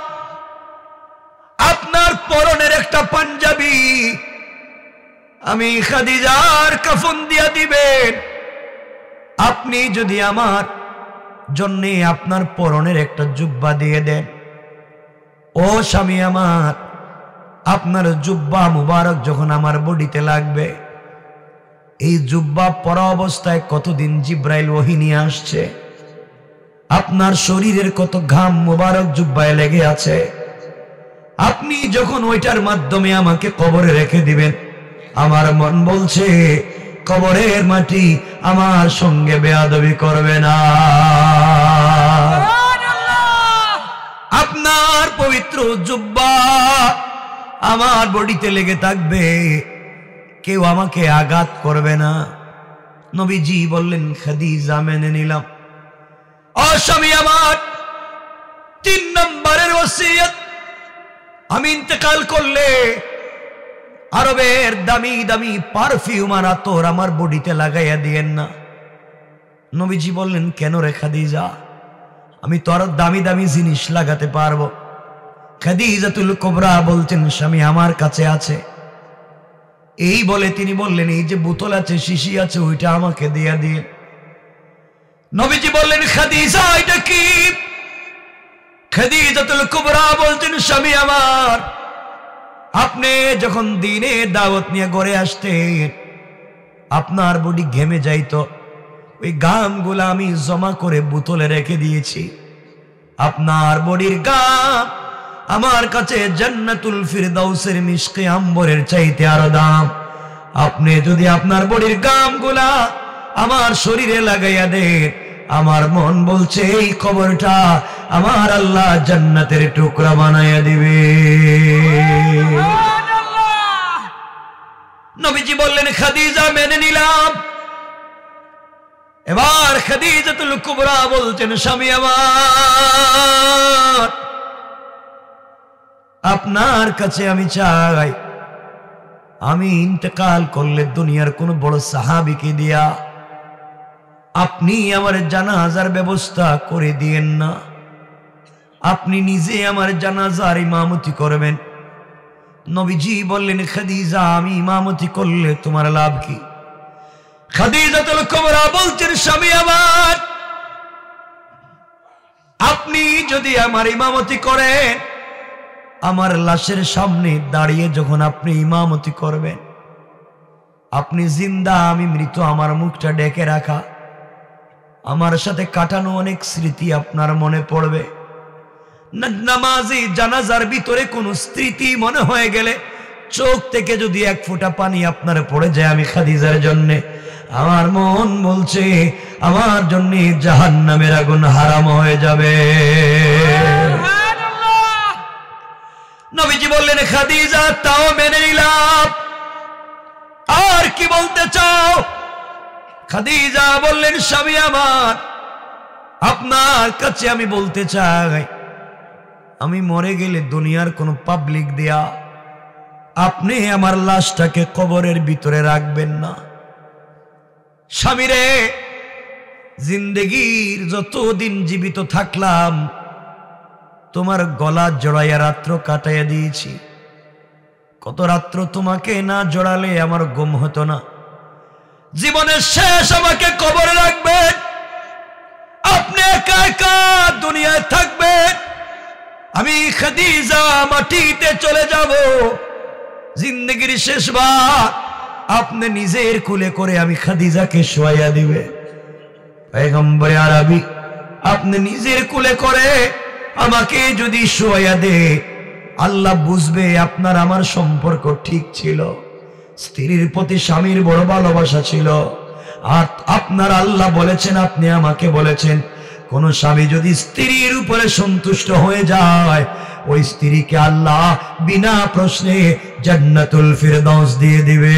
আপনার পরনের একটা পাঞ্জাবি আমি খাদিজার কাফন দিয়া দিবেন। আপনি যদি আমার জন্য আপনার পরনের একটা জুব্বা দিয়ে দেন, ও স্বামী আমার, আপনার জুব্বা মুবারক যখন আমার বডিতে লাগবে, এই জুব্বা পরা অবস্থায় কতদিন জিব্রাইল ওহী নিয়ে আসছে, আপনার শরীরের কত ঘাম মুবারক জুব্বায় লেগে আছে, আপনি যখন ওইটার মাধ্যমে আমাকে কবরে রেখে দিবেন, আমার মন বলছে কবরের মাটি আমার সঙ্গে বেয়াদবি করবে না। আপনার পবিত্র জুব্বা আমার বডিতে লেগে থাকবে, কেউ আমাকে আঘাত করবে না। নবীজি বললেন, খাদিজা মেনে নিলাম। ও স্বামী আমার, তিন নম্বরের ওসিয়ত, আমি ইন্তেকাল করলে আরবের দামি দামি পারফিউম আর আতর আমার বডিতে লাগাইয়া দিয়েন না। নবীজি বললেন, কেন রে খাদিজা? আমি তো আরো দামি দামি জিনিস লাগাতে পারবো। খাদিজাতুল কুবরা বলছেন, স্বামী আমার কাছে আছে। এই বলে তিনি বললেন, এই যে বোতল আছে, শিশি আছে, ওইটা আমাকে দিয়া দিয়ে। নবীজি বললেন, খাদিজা এটা কি? খাদিজাতুল কুবরা বলছেন, স্বামী আমার, আপনি যখন দিনে দাওয়াত নিয়ে ঘরে আসতেন, আপনার বডি ঘেমে যাইতো, ওই ঘামগুলো আমি জমা করে বোতলে রেখে দিয়েছি। আপনার বডির ঘাম আমার কাছে জান্নাতুল ফিরদাউসের মিশকে আম্বরের চাইতে আরো দাম। আপনি যদি আপনার বডির ঘামগুলা আমার শরীরে লাগাইয়া দেন, আমার মন বলছে এই খবরটা আমার আল্লাহ জান্নাতের টুকরা বানাইয়া দিবে। নবীজি বললেন, খাদিজা মেনে নিলাম। এবার খাদিজাতুল কুবরা বলছেন, স্বামী আমার, আপনার কাছে আমি চাই, আমি ইন্তেকাল করলে দুনিয়ার কোন বড় সাহাবীকে দিয়া আপনি আমার জানাজার ব্যবস্থা করে দিয়েন না, আপনি নিজে আমার জানাজার ইমামতি করবেন। নবীজি বললেন, খাদিজা আমি ইমামতি করলে তোমার লাভ কি? খাদিজাতুল কুবরা বলছেন, স্বামী আমার, আপনি যদি আমার ইমামতি করেন, আমার লাশের সামনে দাঁড়িয়ে যখন আপনি ইমামতি করবেন, আপনি জিন্দা আমি মৃত, আমার মুখটা ডেকে রাখা, আমার সাথে কাটানো অনেক স্মৃতি আপনার মনে পড়বে। নামাজি জানাজার ভিতরে কোনো স্মৃতি মনে হয়ে গেলে চোখ থেকে যদি এক ফোঁটা পানি আপনার পড়ে যায়, আমি খাদিজার জন্য, আমার মন বলছে আমার জন্য জাহান্নামের আগুন হারাম হয়ে যাবে। নবীজি বললেন, খাদিজা তাও মেনে নিলাম, আর কি বলতে চাও? খাদিজা বললেন, স্বামী আমার, আপনার কাছে আমি বলতে চাই, আমি মরে গেলে দুনিয়ার কোনো পাবলিক দেয়া আপনি আমার লাশটাকে কবরের ভিতরে রাখবেন না। স্বামীরে, জিন্দেগির যতদিন জীবিত থাকলাম তোমার গলা জড়াইয়া রাত্র কাটাইয়া দিয়েছি। কত রাত্র তোমাকে না জড়ালে আমার ঘুম হতো না। জীবনের শেষ আমাকে কবরে রাখবেন, আপনি একা একা দুনিয়ায় থাকবেন, আমি খাদিজা মাটিতে চলে যাব। জিন্দেগির শেষবার আপনি নিজের কোলে করে আমি খাদিজাকে শোয়াইয়া দিবে। পয়গম্বরে আরবি, আপনি নিজের কোলে করে আমাকে যদি শোয়াইয়া দে, আল্লাহ বুঝবে আপনার আমার সম্পর্ক ঠিক ছিল, স্ত্রীর প্রতি স্বামীর বড় ভালোবাসা ছিল। আর আপনার আল্লাহ বলেছেন, আপনি আমাকে বলেছেন, কোন স্বামী যদি স্ত্রীর উপরে সন্তুষ্ট হয়ে যায় ওই স্ত্রীকে আল্লাহ বিনা প্রশ্নে জান্নাতুল ফিরদাউস দিয়ে দিবে।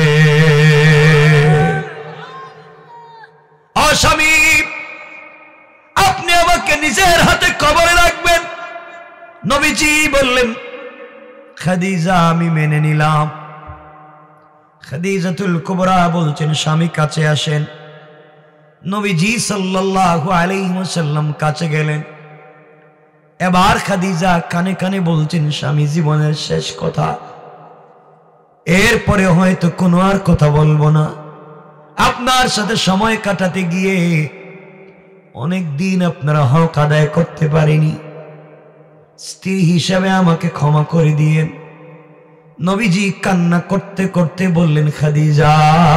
স্বামী, আপনি আমাকে নিজের হাতে কবরে রাখবেন। নবীজি বললেন, খাদিজা আমি মেনে নিলাম। খাদিজাতুল কুবরা বলছেন, স্বামী কাছে আসেন। নবীজি সাল্লাল্লাহু আলাইহি ওয়াসাল্লাম কাছে গেলেন। এবার খাদিজা কানে কানে বলছেন, স্বামী জীবনের শেষ কথা, এরপরে হয়তো কোনো আর কথা বলবো না। আপনার সাথে সময় কাটাতে গিয়ে অনেক দিন আপনারা হক আদায় করতে পারেনি, স্ত্রী হিসাবে আমাকে ক্ষমা করে দিয়েন। নবীজি কান্না করতে করতে বললেন, খাদিজা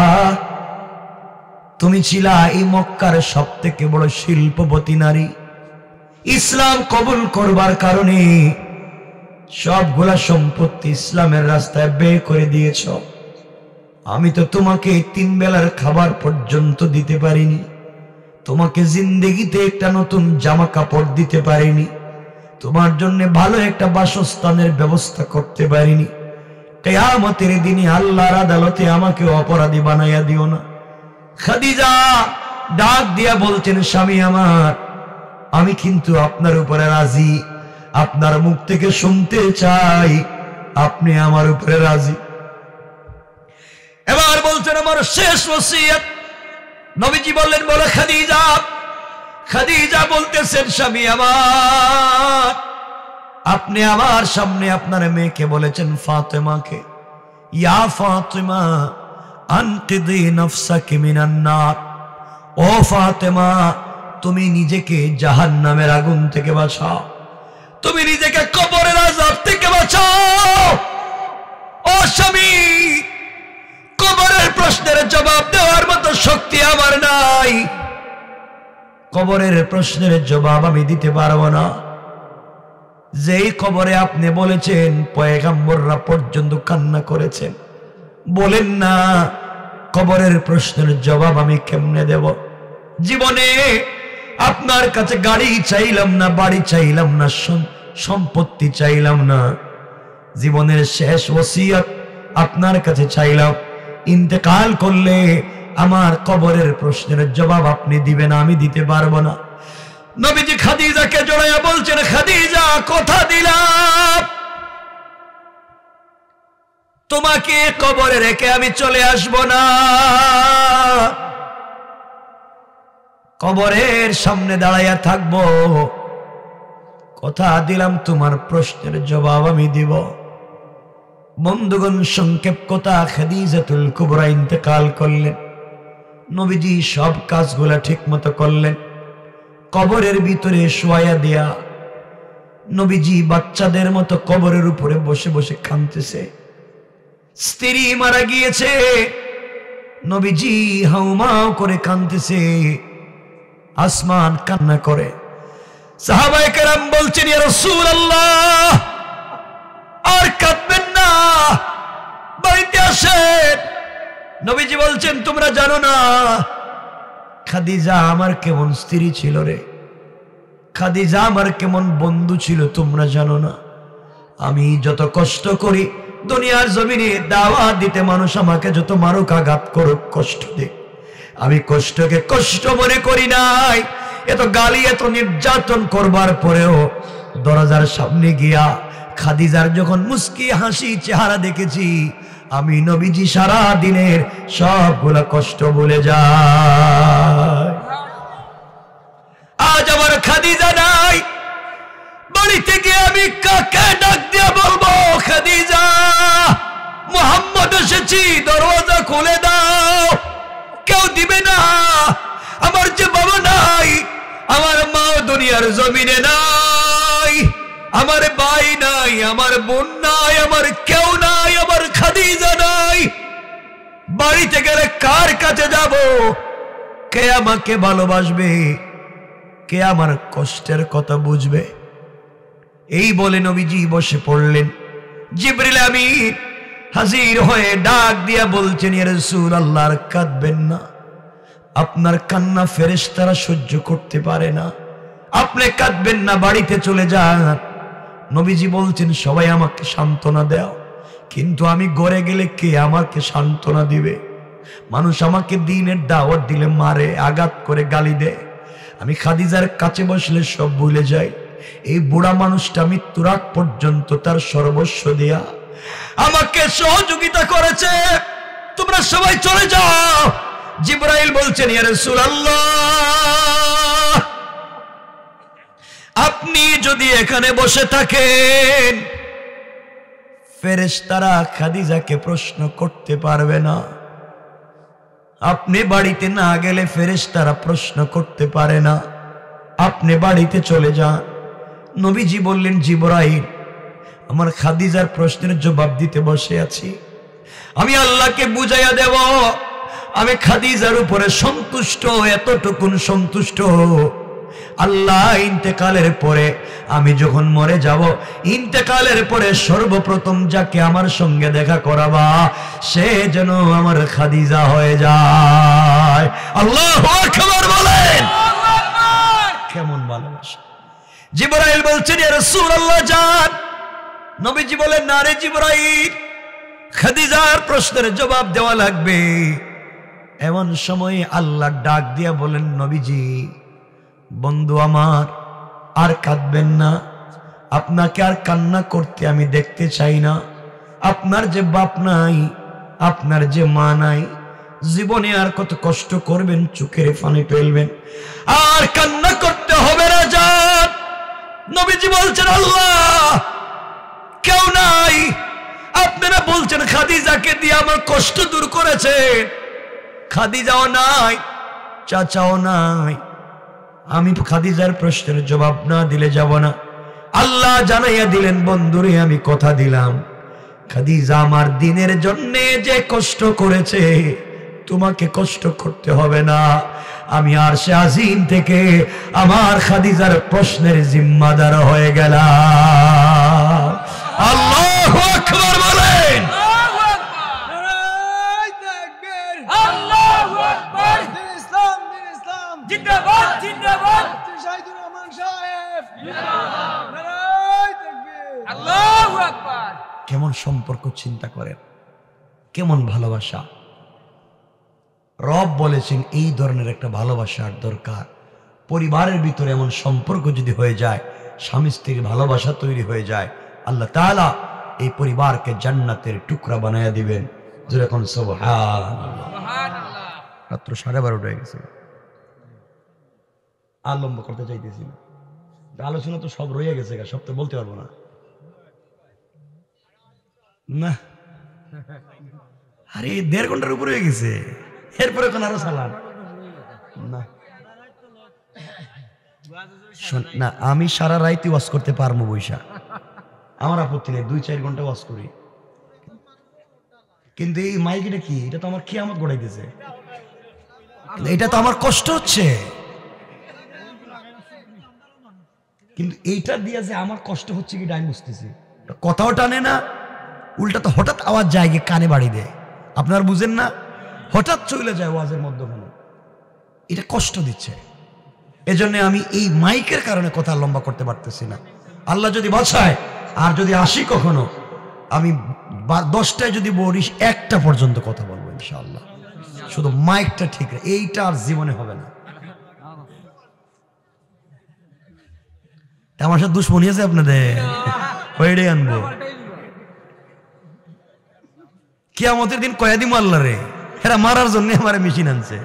তুমি ছিলা এই মক্কার সব থেকে বড় শিল্পপতি নারী। ইসলাম কবুল করবার কারণে সবগুলা সম্পত্তি ইসলামের রাস্তায় ব্যয় করে দিয়েছ। আমি তো তোমাকে তিন বেলার খাবার পর্যন্ত দিতে পারিনি, তোমাকে জিন্দেগিতে একটা নতুন জামা কাপড় দিতে পারিনি, তোমার জন্য ভালো একটা বাসস্থানের ব্যবস্থা করতে পারিনি। কিয়ামতের দিনে আল্লাহর আদালতে আমাকে অপরাধী বানাইয়া দিও না। খাদিজা ডাক দিয়া বলছেন, স্বামী আমার, আমি কিন্তু আপনার উপরে রাজি, আপনার মুখ থেকে শুনতে চাই আপনি আমার উপরে রাজি। এবার বলছেন, আমার শেষ ওসিয়ত। নবীজি বললেন, বলে খাদিজা। খাদিজা বলতেছেন, স্বামী আমার, আপনি আমার সামনে আপনার মেয়েকে বলেছেন ফাতেমাকে, ইয়া ফাতেমা আনকিদি নাফসাকি মিনান নার, ও ফাতেমা তুমি নিজেকে জাহান্নামের আগুন থেকে বাঁচাও, তুমি নিজেকে কবরের আযাব থেকে বাঁচাও। ও স্বামী, কবরের প্রশ্নের জবাব দেওয়ার মতো শক্তি আমার নাই, কবরের প্রশ্নের জবাব আমি দিতে পারবো না। যেই কবরে আপনি বলেছেন পয়গম্বররা পর্যন্ত কান্না করেছেন, বলেন না কবরের প্রশ্নের জবাব আমি কেমনে দেব? জীবনে আপনার কাছে গাড়ি চাইলাম না, বাড়ি চাইলাম না, সম্পত্তি চাইলাম না, জীবনের শেষ ওসিয়ত আপনার কাছে চাইলাম, ইন্তেকাল করলে আমার কবরের প্রশ্নের জবাব আপনি দিবেন, আমি দিতে পারবো না। নবীজি খাদিজাকে জড়াইয়া বলছেন, খাদিজা কথা দিলাম তোমাকে কবরে রেখে আমি চলে আসব না, কবরের সামনে দাঁড়াইয়া থাকবো, কথা দিলাম তোমার প্রশ্নের জবাব আমি দিব। বন্ধুগণ, সংক্ষেপ কথা, খাদিজাতুল কুবরা ইন্তেকাল করলেন। নবীজি সব কাজগুলা ঠিক মতো করলেন। কবরের ভিতরে শোয়া দেয়া নবীজি বাচ্চাদের মতো কবরের উপরে বসে বসে কাঁদতেছে। স্ত্রী মারা গিয়েছে, নবীজি হাউমাউ করে কাঁদতেছে, আসমান কান্না করে। সাহাবায়ে কেরাম বলছেন, ইয়া রাসূলুল্লাহ আর কাঁদবেন না, বাড়িতে আসেন। নবীজি বলছেন, তোমরা জানো না খাদিজা আমার কেমন স্ত্রী ছিল রে, খাদিজা আমার কেমন বন্ধু ছিল, তোমরা জানো না। আমি যত কষ্ট করি দুনিয়ার জমিনে দাওয়াত দিতে, মানুষ আমাকে যত মারুক আঘাত করুক কষ্ট দে, আমি কষ্টকে কষ্ট মনে করি নাই। এত গালি এত নির্যাতন করবার পরেও দরজার সামনে গিয়া খাদিজার যখন মুস্কি হাসি চেহারা দেখেছি, আমি নবীজি সারা দিনের সবগুলা কষ্ট ভুলে যাই। আজ আমার খাদিজা নাই, বাড়িতে গিয়ে আমি কাকে ডাক দিয়ে বলবো, খাদিজা মুহাম্মদ এসেছি, দরওয়াজা খুলে দাও? কেউ দিবে না। আমার যে বাবা নাই, আমার মা দুনিয়ার জমিনে নাই, আমার ভাই নাই, আমার বোন নাই, আমার কেউ নাই, আমার খাদিজা নাই। বাড়িতে গেলে কার কাছে যাব? কে আমাকে ভালোবাসবে? কে আমার কষ্টের কথা বুঝবে? এই বলে নবীজি বসে পড়লেন। জিবরিল আমিন হাজির হয়ে ডাক দিয়া বলছেন, ইয়া রাসূলুল্লাহ, আর কাঁদবেন না, আপনার কান্না ফেরেশতারা সহ্য করতে পারে না, আপনি কাঁদবেন না, বাড়িতে চলে যান। নবীজি বলছেন, সবাই আমাকে সান্ত্বনা দাও, কিন্তু আমি ঘরে গেলে কে আমাকে সান্ত্বনা দিবে? মানুষ আমাকে দ্বীনের দাওয়াত দিলে মারে, আঘাত করে গালি দেয়। আমি খাদিজার কাছে বসলে সব ভুলে যাই। এই বুড়া মানুষটা মৃত্যুর আগ পর্যন্ত তার সর্বস্ব দেয়া আমাকে সহযোগিতা করেছে, তোমরা সবাই চলে যাও। জিবরাইল বলছেন, ইয়া রাসূলুল্লাহ, আপনি যদি এখানে বসে থাকেন, ফেরেশতারা খাদিজাকে প্রশ্ন করতে পারবে না। আপনি বাড়িতে না গেলে ফেরেশতারা প্রশ্ন করতে পারে না, আপনি বাড়িতে চলে যান। নবীজি বললেন, জিবরাইল, আমার খাদিজার প্রশ্নের জবাব দিতে বসে আছি, আমি আল্লাহকে বুঝাইয়া দেব আমি খাদিজার উপরে সন্তুষ্ট, এতটুকুন সন্তুষ্ট। আল্লাহ ইন্তেকালের পরে, আমি যখন মরে যাব, ইন্তেকালের পরে সর্বপ্রথম যাকে আমার সঙ্গে দেখা করাবা, সে যেন আমার খাদিজা হয়ে যায়। আল্লাহু আকবার বলেন। কেমন ভালোবাসা! জিবরাইল বলছেন, ইয়া রাসূলুল্লাহ যান। নবীজি বলেন, না রে জিবরাইল, খাদিজার প্রশ্নের জবাব দেওয়া লাগবে। এমন সময় আল্লাহ ডাক দিয়া বলেন, নবীজি, বন্ধু আমার, আর কাঁদবেন না, আপনাকে আর কান্না করতে আমি দেখতে চাই না। আপনার যে বাপ নাই, আপনার যে মা নাই, জীবনে আর কত কষ্ট করবেন, চোখের পানি ফেলবেন, আর কান্না করতে হবে না, যান। নবীজি বলছেন, আল্লাহ কেউ নাই, আপনারা বলছেন খাদিজাকে দিয়ে আমার কষ্ট দূর করেছেন, খাদিজাও নাই, চাচাও নাই, আমি খাদিজার প্রশ্নের জবাব না দিলে যাব না। আল্লাহ জানাইয়া দিলেন, বন্ধুরে আমি কথা দিলাম, খাদিজা আমার দিনের জন্য যে কষ্ট করেছে, তোমাকে কষ্ট করতে হবে না। আমি আরশে আজিম থেকে আমার খাদিজার প্রশ্নের জিম্মাদার হয়ে গেলাম। আল্লাহু আকবার বলেন। আল্লাহু আকবার। ইসলাম ইসলাম জিন্দাবাদ জিন্দাবাদ। শাহিদুর রহমান সাহেব জিন্দাবাদ। নারায়ে তাকবীর। আল্লাহু আকবার। কেমন সম্পর্ক চিন্তা করেন, কেমন ভালোবাসা! রব বলেছেন এই ধরনের একটা ভালোবাসার দরকার। পরিবারের ভিতরে এমন সম্পর্ক যদি হয়ে যায়, স্বামী স্ত্রীর ভালোবাসা তৈরি হয়ে যায়, আল্লাহ তাআলা এই পরিবারকে জান্নাতের টুকরা বানায়া দিবেন। যেরকম সুবহানাল্লাহ। রাত্র সাড়ে বারোটা হয়ে গেছে, আর লম্বা করতে চাইতেছি না, আলোচনা তো সব রয়ে গেছে, সব তো বলতে পারবো না। না আরে দেড় ঘন্টার উপরে হয়ে গেছে, এরপরে কোন আরো চালান না। না আমি সারা রাইতে ওয়াজ করতে পারবো বৈশা, আমার আপত্তি নেই, দুই চার ঘন্টা ওয়াজ করি, কিন্তু এই মাইকটা কি, এটা তো আমার কিয়ামত গড়াইতেছে, এটা তো আমার কষ্ট হচ্ছে, কিন্তু এইটা দিয়ে যে আমার কষ্ট হচ্ছে কি আমি বুঝতেছি। কথাও টানে না, উল্টা তো হঠাৎ আওয়াজ যায় গিয়ে কানে বাড়ি দেয়, আপনারা বুঝেন না, হঠাৎ চলে যায় ওয়াজের মধ্যখানে, এটা কষ্ট দিচ্ছে। এজন্য আমি এই মাইকের কারণে কথা লম্বা করতে পারতেছি না। আল্লাহ যদি বাঁচায়, আর যদি আসি কখনো, আমি দশটায় যদি বলিস একটা পর্যন্ত কথা বলবো ইনশাআল্লাহ, শুধু মাইকটা ঠিক, এইটা আর জীবনে হবে না। আমার সাথে দুশ্মনী আছে আপনাদের, ওইটাই আনবো। কিয়ামতের দিন কয়াদি মারলা রে, এরা মারার জন্য আমার মেশিন আনছে।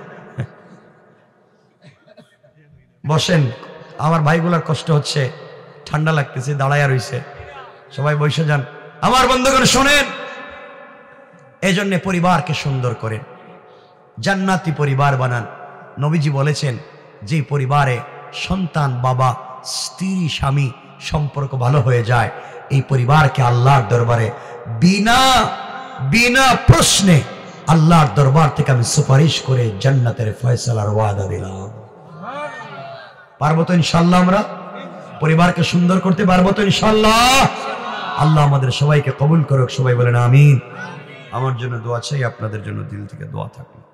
বসেন, আমার ভাইগুলার কষ্ট হচ্ছে, ঠান্ডা লাগতেছে, দাঁড়াইয়া রইছে, সবাই বসে যান। আমার বন্ধুগণ শোনেন, এই জন্য পরিবারকে সুন্দর করেন, জান্নাতি পরিবার বানান। নবীজি বলেছেন, যে পরিবারে সন্তান, বাবা, স্ত্রী, স্বামী সম্পর্ক ভালো হয়ে যায়, এই পরিবারকে আল্লাহর দরবারে বিনা বিনা প্রশ্নে আল্লাহর দরবার থেকে আমি সুপারিশ করে জান্নাতের ফয়সালার ওয়াদা দিলাম। পারবো তো ইনশাআল্লাহ? আমরা পরিবারকে সুন্দর করতে পারবো তো ইনশাআল্লাহ? আল্লাহ আমাদের সবাইকে কবুল করুক। সবাই বলেন আমিন। আমার জন্য দোয়া চাই, আপনাদের জন্য দিল থেকে দোয়া থাকবে।